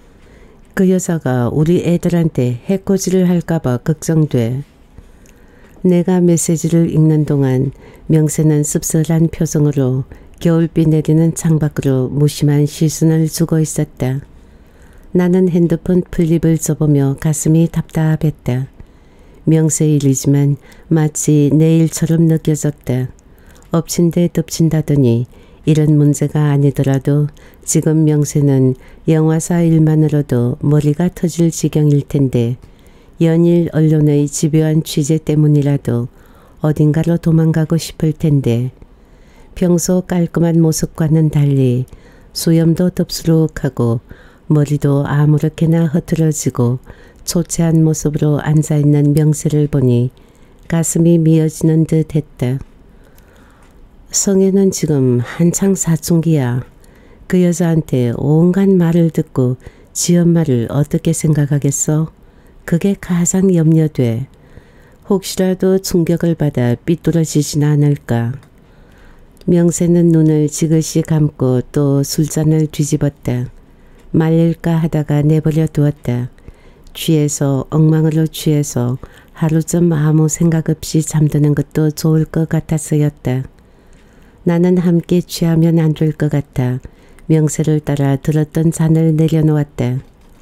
그 여자가 우리 애들한테 해코지를 할까봐 걱정돼. 내가 메시지를 읽는 동안 명세는 씁쓸한 표정으로 겨울비 내리는 창밖으로 무심한 시선을 주고 있었다. 나는 핸드폰 플립을 접으며 가슴이 답답했다. 명세 일이지만 마치 내 일처럼 느껴졌다. 엎친 데 덮친다더니 이런 문제가 아니더라도 지금 명세는 영화사 일만으로도 머리가 터질 지경일 텐데 연일 언론의 집요한 취재 때문이라도 어딘가로 도망가고 싶을 텐데 평소 깔끔한 모습과는 달리 수염도 덥수룩하고 머리도 아무렇게나 흐트러지고 초췌한 모습으로 앉아있는 명세를 보니 가슴이 미어지는 듯 했다. 성애는 지금 한창 사춘기야. 그 여자한테 온갖 말을 듣고 지 엄마를 어떻게 생각하겠어? 그게 가장 염려돼. 혹시라도 충격을 받아 삐뚤어지진 않을까. 명세는 눈을 지그시 감고 또 술잔을 뒤집었다. 말릴까 하다가 내버려 두었다. 취해서 엉망으로 취해서 하루쯤 아무 생각 없이 잠드는 것도 좋을 것 같아서였다. 나는 함께 취하면 안 될 것 같아 명세를 따라 들었던 잔을 내려놓았다.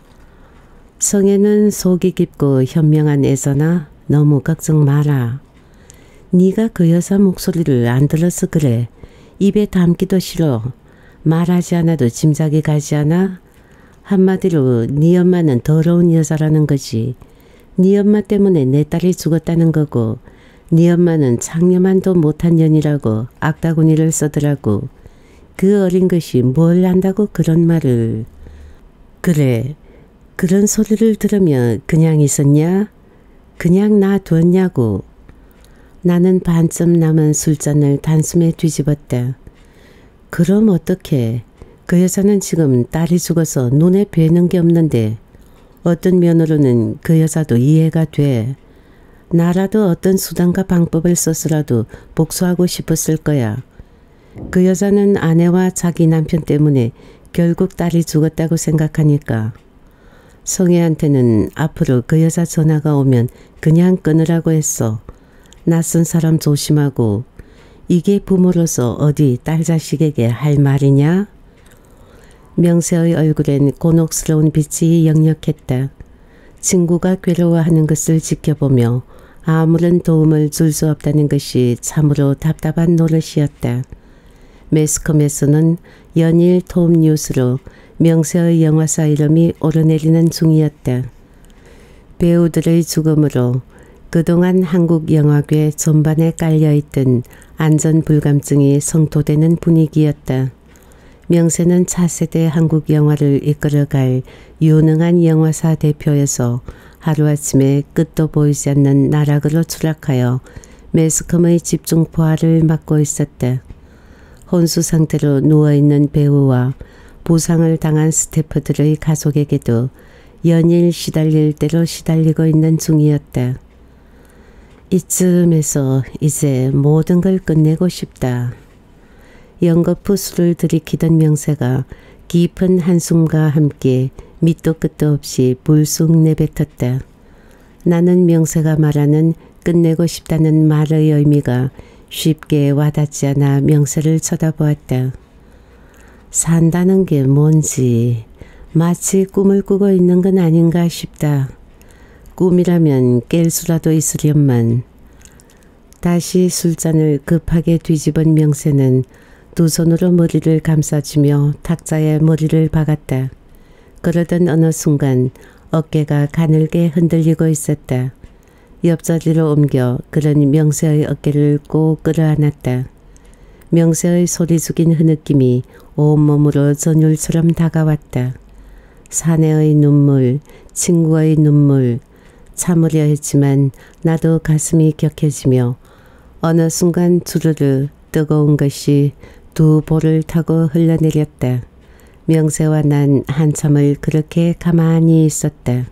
성애는 속이 깊고 현명한 애잖아. 너무 걱정 마라. 네가 그 여자 목소리를 안 들어서 그래. 입에 담기도 싫어. 말하지 않아도 짐작이 가지 않아? 한마디로 네 엄마는 더러운 여자라는 거지. 네 엄마 때문에 내 딸이 죽었다는 거고 네 엄마는 창녀만도 못한 년이라고 악다구니를 써더라고. 그 어린 것이 뭘 안다고 그런 말을. 그래. 그런 소리를 들으면 그냥 있었냐? 그냥 놔두었냐고. 나는 반쯤 남은 술잔을 단숨에 뒤집었다. 그럼 어떡해. 그 여자는 지금 딸이 죽어서 눈에 뵈는 게 없는데 어떤 면으로는 그 여자도 이해가 돼. 나라도 어떤 수단과 방법을 써서라도 복수하고 싶었을 거야. 그 여자는 아내와 자기 남편 때문에 결국 딸이 죽었다고 생각하니까. 성애한테는 앞으로 그 여자 전화가 오면 그냥 끊으라고 했어. 낯선 사람 조심하고. 이게 부모로서 어디 딸 자식에게 할 말이냐? 명세의 얼굴엔 곤혹스러운 빛이 역력했다. 친구가 괴로워하는 것을 지켜보며 아무런 도움을 줄 수 없다는 것이 참으로 답답한 노릇이었다. 매스컴에서는 연일 톱 뉴스로 명세의 영화사 이름이 오르내리는 중이었다. 배우들의 죽음으로 그동안 한국 영화계 전반에 깔려있던 안전불감증이 성토되는 분위기였다. 명세는 차세대 한국 영화를 이끌어갈 유능한 영화사 대표여서 하루아침에 끝도 보이지 않는 나락으로 추락하여 매스컴의 집중 포화를 맞고 있었다. 혼수 상태로 누워있는 배우와 부상을 당한 스태프들의 가족에게도 연일 시달릴 대로 시달리고 있는 중이었다. 이쯤에서 이제 모든 걸 끝내고 싶다. 연거푸 술을 들이키던 명세가 깊은 한숨과 함께 밑도 끝도 없이 불쑥 내뱉었다. 나는 명세가 말하는 끝내고 싶다는 말의 의미가 쉽게 와닿지 않아 명세를 쳐다보았다. 산다는 게 뭔지 마치 꿈을 꾸고 있는 건 아닌가 싶다. 꿈이라면 깰 수라도 있으련만. 다시 술잔을 급하게 뒤집은 명세는 두 손으로 머리를 감싸주며 탁자에 머리를 박았다. 그러던 어느 순간 어깨가 가늘게 흔들리고 있었다. 옆자리로 옮겨 그런 명세의 어깨를 꼭 끌어안았다. 명세의 소리 죽인 흐느낌이 온몸으로 전율처럼 다가왔다. 사내의 눈물, 친구의 눈물, 참으려 했지만 나도 가슴이 격해지며 어느 순간 주르르 뜨거운 것이 두 볼을 타고 흘러내렸다. 명세와 난 한참을 그렇게 가만히 있었다.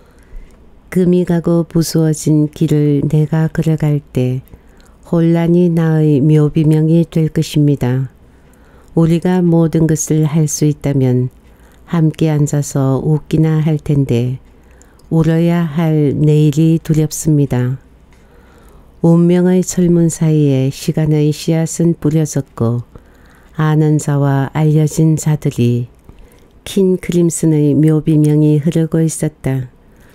금이 가고 부수어진 길을 내가 걸어갈 때 혼란이 나의 묘비명이 될 것입니다. 우리가 모든 것을 할 수 있다면 함께 앉아서 웃기나 할 텐데 울어야 할 내일이 두렵습니다. 운명의 젊은 사이에 시간의 씨앗은 뿌려졌고 아는 자와 알려진 자들이 킹 크림슨의 묘비명이 흐르고 있었다.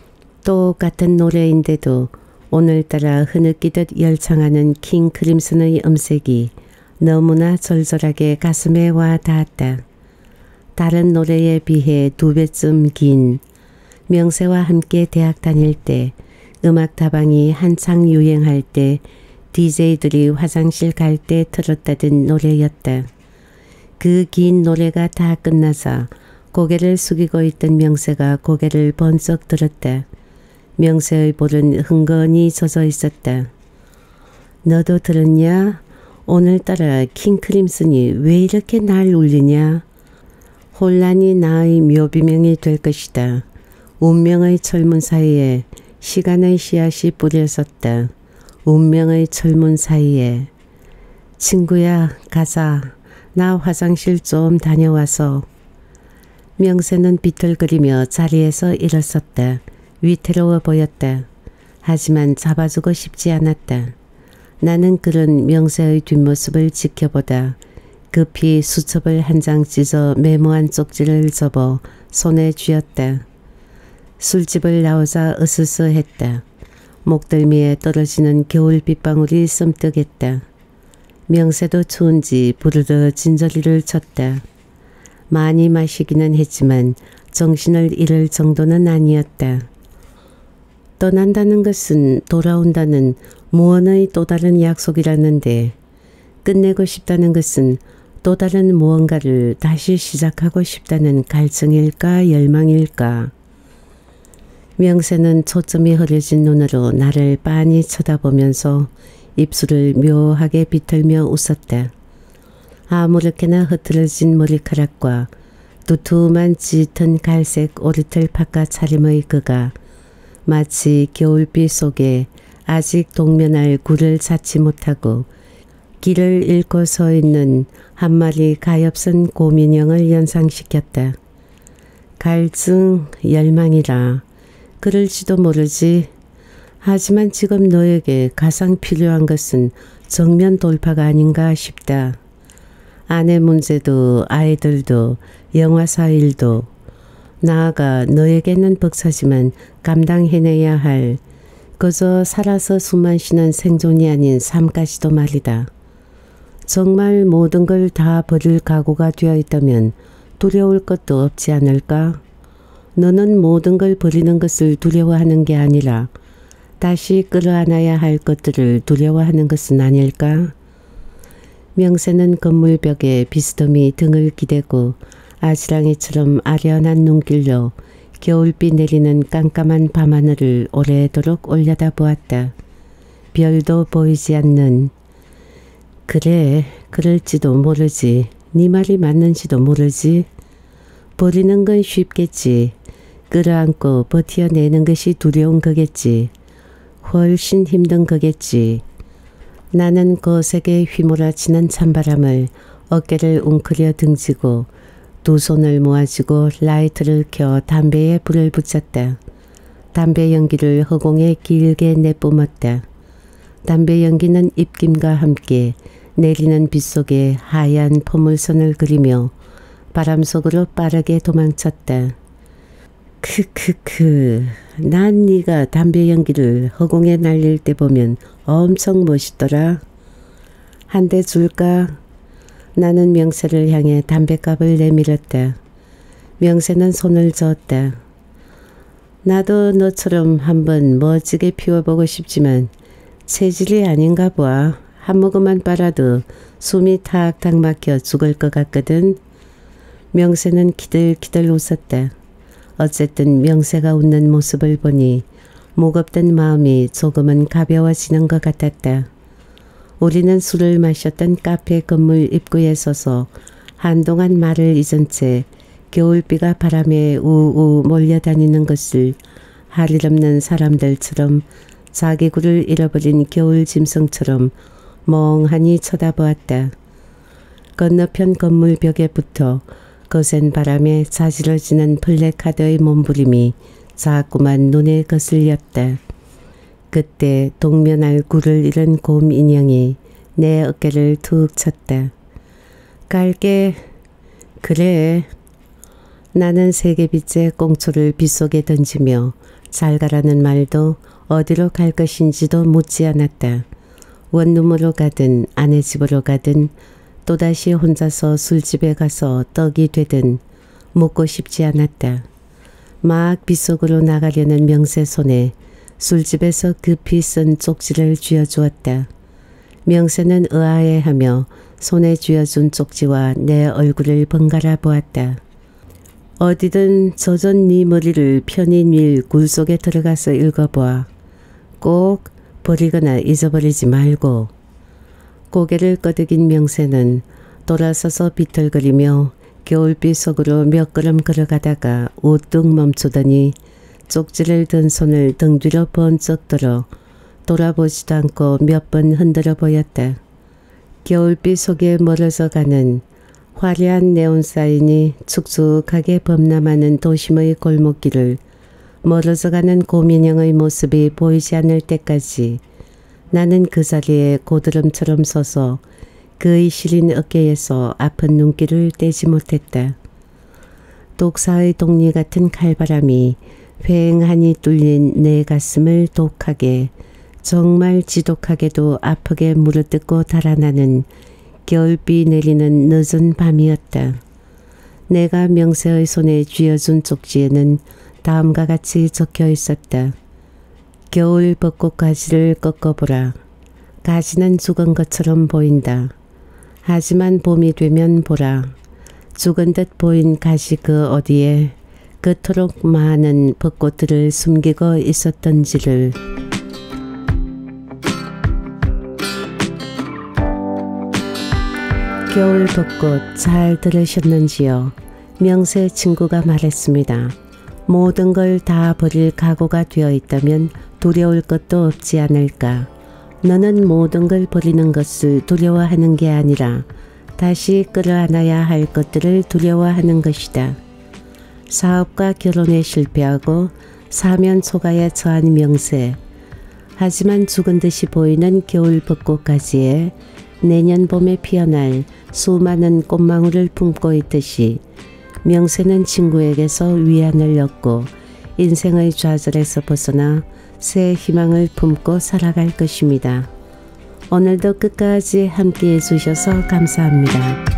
똑같은 노래인데도 오늘따라 흐느끼듯 열창하는 킹 크림슨의 음색이 너무나 절절하게 가슴에 와 닿았다. 다른 노래에 비해 2배쯤 긴 명세와 함께 대학 다닐 때 음악다방이 한창 유행할 때 DJ들이 화장실 갈 때 틀었다던 노래였다. 그 긴 노래가 다 끝나자 고개를 숙이고 있던 명세가 고개를 번쩍 들었다. 명세의 볼은 흥건히 젖어 있었다. 너도 들었냐? 오늘따라 킹크림슨이 왜 이렇게 날 울리냐? 혼란이 나의 묘비명이 될 것이다. 운명의 젊은 사이에 시간의 씨앗이 뿌려졌다. 운명의 젊은 사이에. 친구야, 가자. 나 화장실 좀 다녀와서. 명세는 비틀거리며 자리에서 일어섰다. 위태로워 보였다. 하지만 잡아주고 싶지 않았다. 나는 그런 명세의 뒷모습을 지켜보다 급히 수첩을 한 장 찢어 메모한 쪽지를 접어 손에 쥐었다. 술집을 나오자 으스스했다. 목덜미에 떨어지는 겨울 빗방울이 섬뜩했다. 명세도 추운지 부르르 진저리를 쳤다. 많이 마시기는 했지만 정신을 잃을 정도는 아니었다. 떠난다는 것은 돌아온다는 무언의 또 다른 약속이라는데 끝내고 싶다는 것은 또 다른 무언가를 다시 시작하고 싶다는 갈증일까 열망일까. 명세는 초점이 흐려진 눈으로 나를 빤히 쳐다보면서 입술을 묘하게 비틀며 웃었다. 아무렇게나 흐트러진 머리카락과 두툼한 짙은 갈색 오리털 파카 차림의 그가 마치 겨울비 속에 아직 동면할 굴을 찾지 못하고 길을 잃고 서 있는 한 마리 가엾은 곰인형을 연상시켰다. 갈증, 열망이라 그럴지도 모르지. 하지만 지금 너에게 가장 필요한 것은 정면 돌파가 아닌가 싶다. 아내 문제도 아이들도 영화사 일도 나아가 너에게는 벅차지만 감당해내야 할 그저 살아서 숨만 쉬는 생존이 아닌 삶까지도 말이다. 정말 모든 걸 다 버릴 각오가 되어 있다면 두려울 것도 없지 않을까? 너는 모든 걸 버리는 것을 두려워하는 게 아니라 다시 끌어안아야 할 것들을 두려워하는 것은 아닐까? 명세는 건물벽에 비스듬히 등을 기대고 아지랑이처럼 아련한 눈길로 겨울비 내리는 깜깜한 밤하늘을 오래도록 올려다 보았다. 별도 보이지 않는. 그래, 그럴지도 모르지. 네 말이 맞는지도 모르지. 버리는 건 쉽겠지. 끌어안고 버텨내는 것이 두려운 거겠지. 훨씬 힘든 거겠지. 나는 거세게 휘몰아치는 찬바람을 어깨를 웅크려 등지고 두 손을 모아쥐고 라이터를 켜 담배에 불을 붙였다. 담배 연기를 허공에 길게 내뿜었다. 담배 연기는 입김과 함께 내리는 빗속에 하얀 포물선을 그리며 바람 속으로 빠르게 도망쳤다. 크크크. 난 네가 담배 연기를 허공에 날릴 때 보면 엄청 멋있더라. 한 대 줄까? 나는 명세를 향해 담뱃갑을 내밀었다. 명세는 손을 저었다. 나도 너처럼 한번 멋지게 피워보고 싶지만 체질이 아닌가 봐. 한 모금만 빨아도 숨이 탁탁 막혀 죽을 것 같거든. 명세는 키들키들 웃었다. 어쨌든 명세가 웃는 모습을 보니 무겁던 마음이 조금은 가벼워지는 것 같았다. 우리는 술을 마셨던 카페 건물 입구에 서서 한동안 말을 잊은 채 겨울비가 바람에 우우 몰려다니는 것을 할 일 없는 사람들처럼 자기 굴을 잃어버린 겨울 짐승처럼 멍하니 쳐다보았다. 건너편 건물 벽에 붙어 거센 바람에 자지러지는 플래카드의 몸부림이 자꾸만 눈에 거슬렸다. 그때 동면할 굴을 잃은 곰 인형이 내 어깨를 툭 쳤다. 갈게. 그래. 나는 세계빛의 꽁초를 빗속에 던지며 잘 가라는 말도 어디로 갈 것인지도 묻지 않았다. 원룸으로 가든 아내 집으로 가든 또다시 혼자서 술집에 가서 떡이 되든 묻고 싶지 않았다. 막 빗속으로 나가려는 명세 손에 술집에서 급히 쓴 쪽지를 쥐어주었다. 명세는 의아해하며 손에 쥐어준 쪽지와 내 얼굴을 번갈아 보았다. 어디든 젖은 네 머리를 편히 밀 굴 속에 들어가서 읽어보아. 꼭 버리거나 잊어버리지 말고. 고개를 끄덕인 명세는 돌아서서 비틀거리며 겨울비 속으로 몇 걸음 걸어가다가 우뚝 멈추더니 쪽지를 든 손을 등 뒤로 번쩍 들어 돌아보지도 않고 몇 번 흔들어 보였다. 겨울비 속에 멀어져 가는 화려한 네온사인이 축축하게 범람하는 도심의 골목길을 멀어져 가는 곰인형의 모습이 보이지 않을 때까지 나는 그 자리에 고드름처럼 서서 그의 시린 어깨에서 아픈 눈길을 떼지 못했다. 독사의 독리 같은 칼바람이 휑하니 뚫린 내 가슴을 독하게, 정말 지독하게도 아프게 물어뜯고 달아나는 겨울비 내리는 늦은 밤이었다. 내가 명세의 손에 쥐어준 쪽지에는 다음과 같이 적혀 있었다. 겨울 벚꽃 가지를 꺾어보라. 가지는 죽은 것처럼 보인다. 하지만 봄이 되면 보라. 죽은 듯 보인 가지 그 어디에 그토록 많은 벚꽃들을 숨기고 있었던지를. 겨울 벚꽃 잘 들으셨는지요? 명세 친구가 말했습니다. 모든 걸 다 버릴 각오가 되어 있다면 두려울 것도 없지 않을까. 너는 모든 걸 버리는 것을 두려워하는 게 아니라 다시 끌어안아야 할 것들을 두려워하는 것이다. 사업과 결혼에 실패하고 사면 초가에 처한 명세. 하지만 죽은 듯이 보이는 겨울 벚꽃가지에 내년 봄에 피어날 수많은 꽃망울을 품고 있듯이 명세는 친구에게서 위안을 얻고 인생의 좌절에서 벗어나 새 희망을 품고 살아갈 것입니다. 오늘도 끝까지 함께해 주셔서 감사합니다.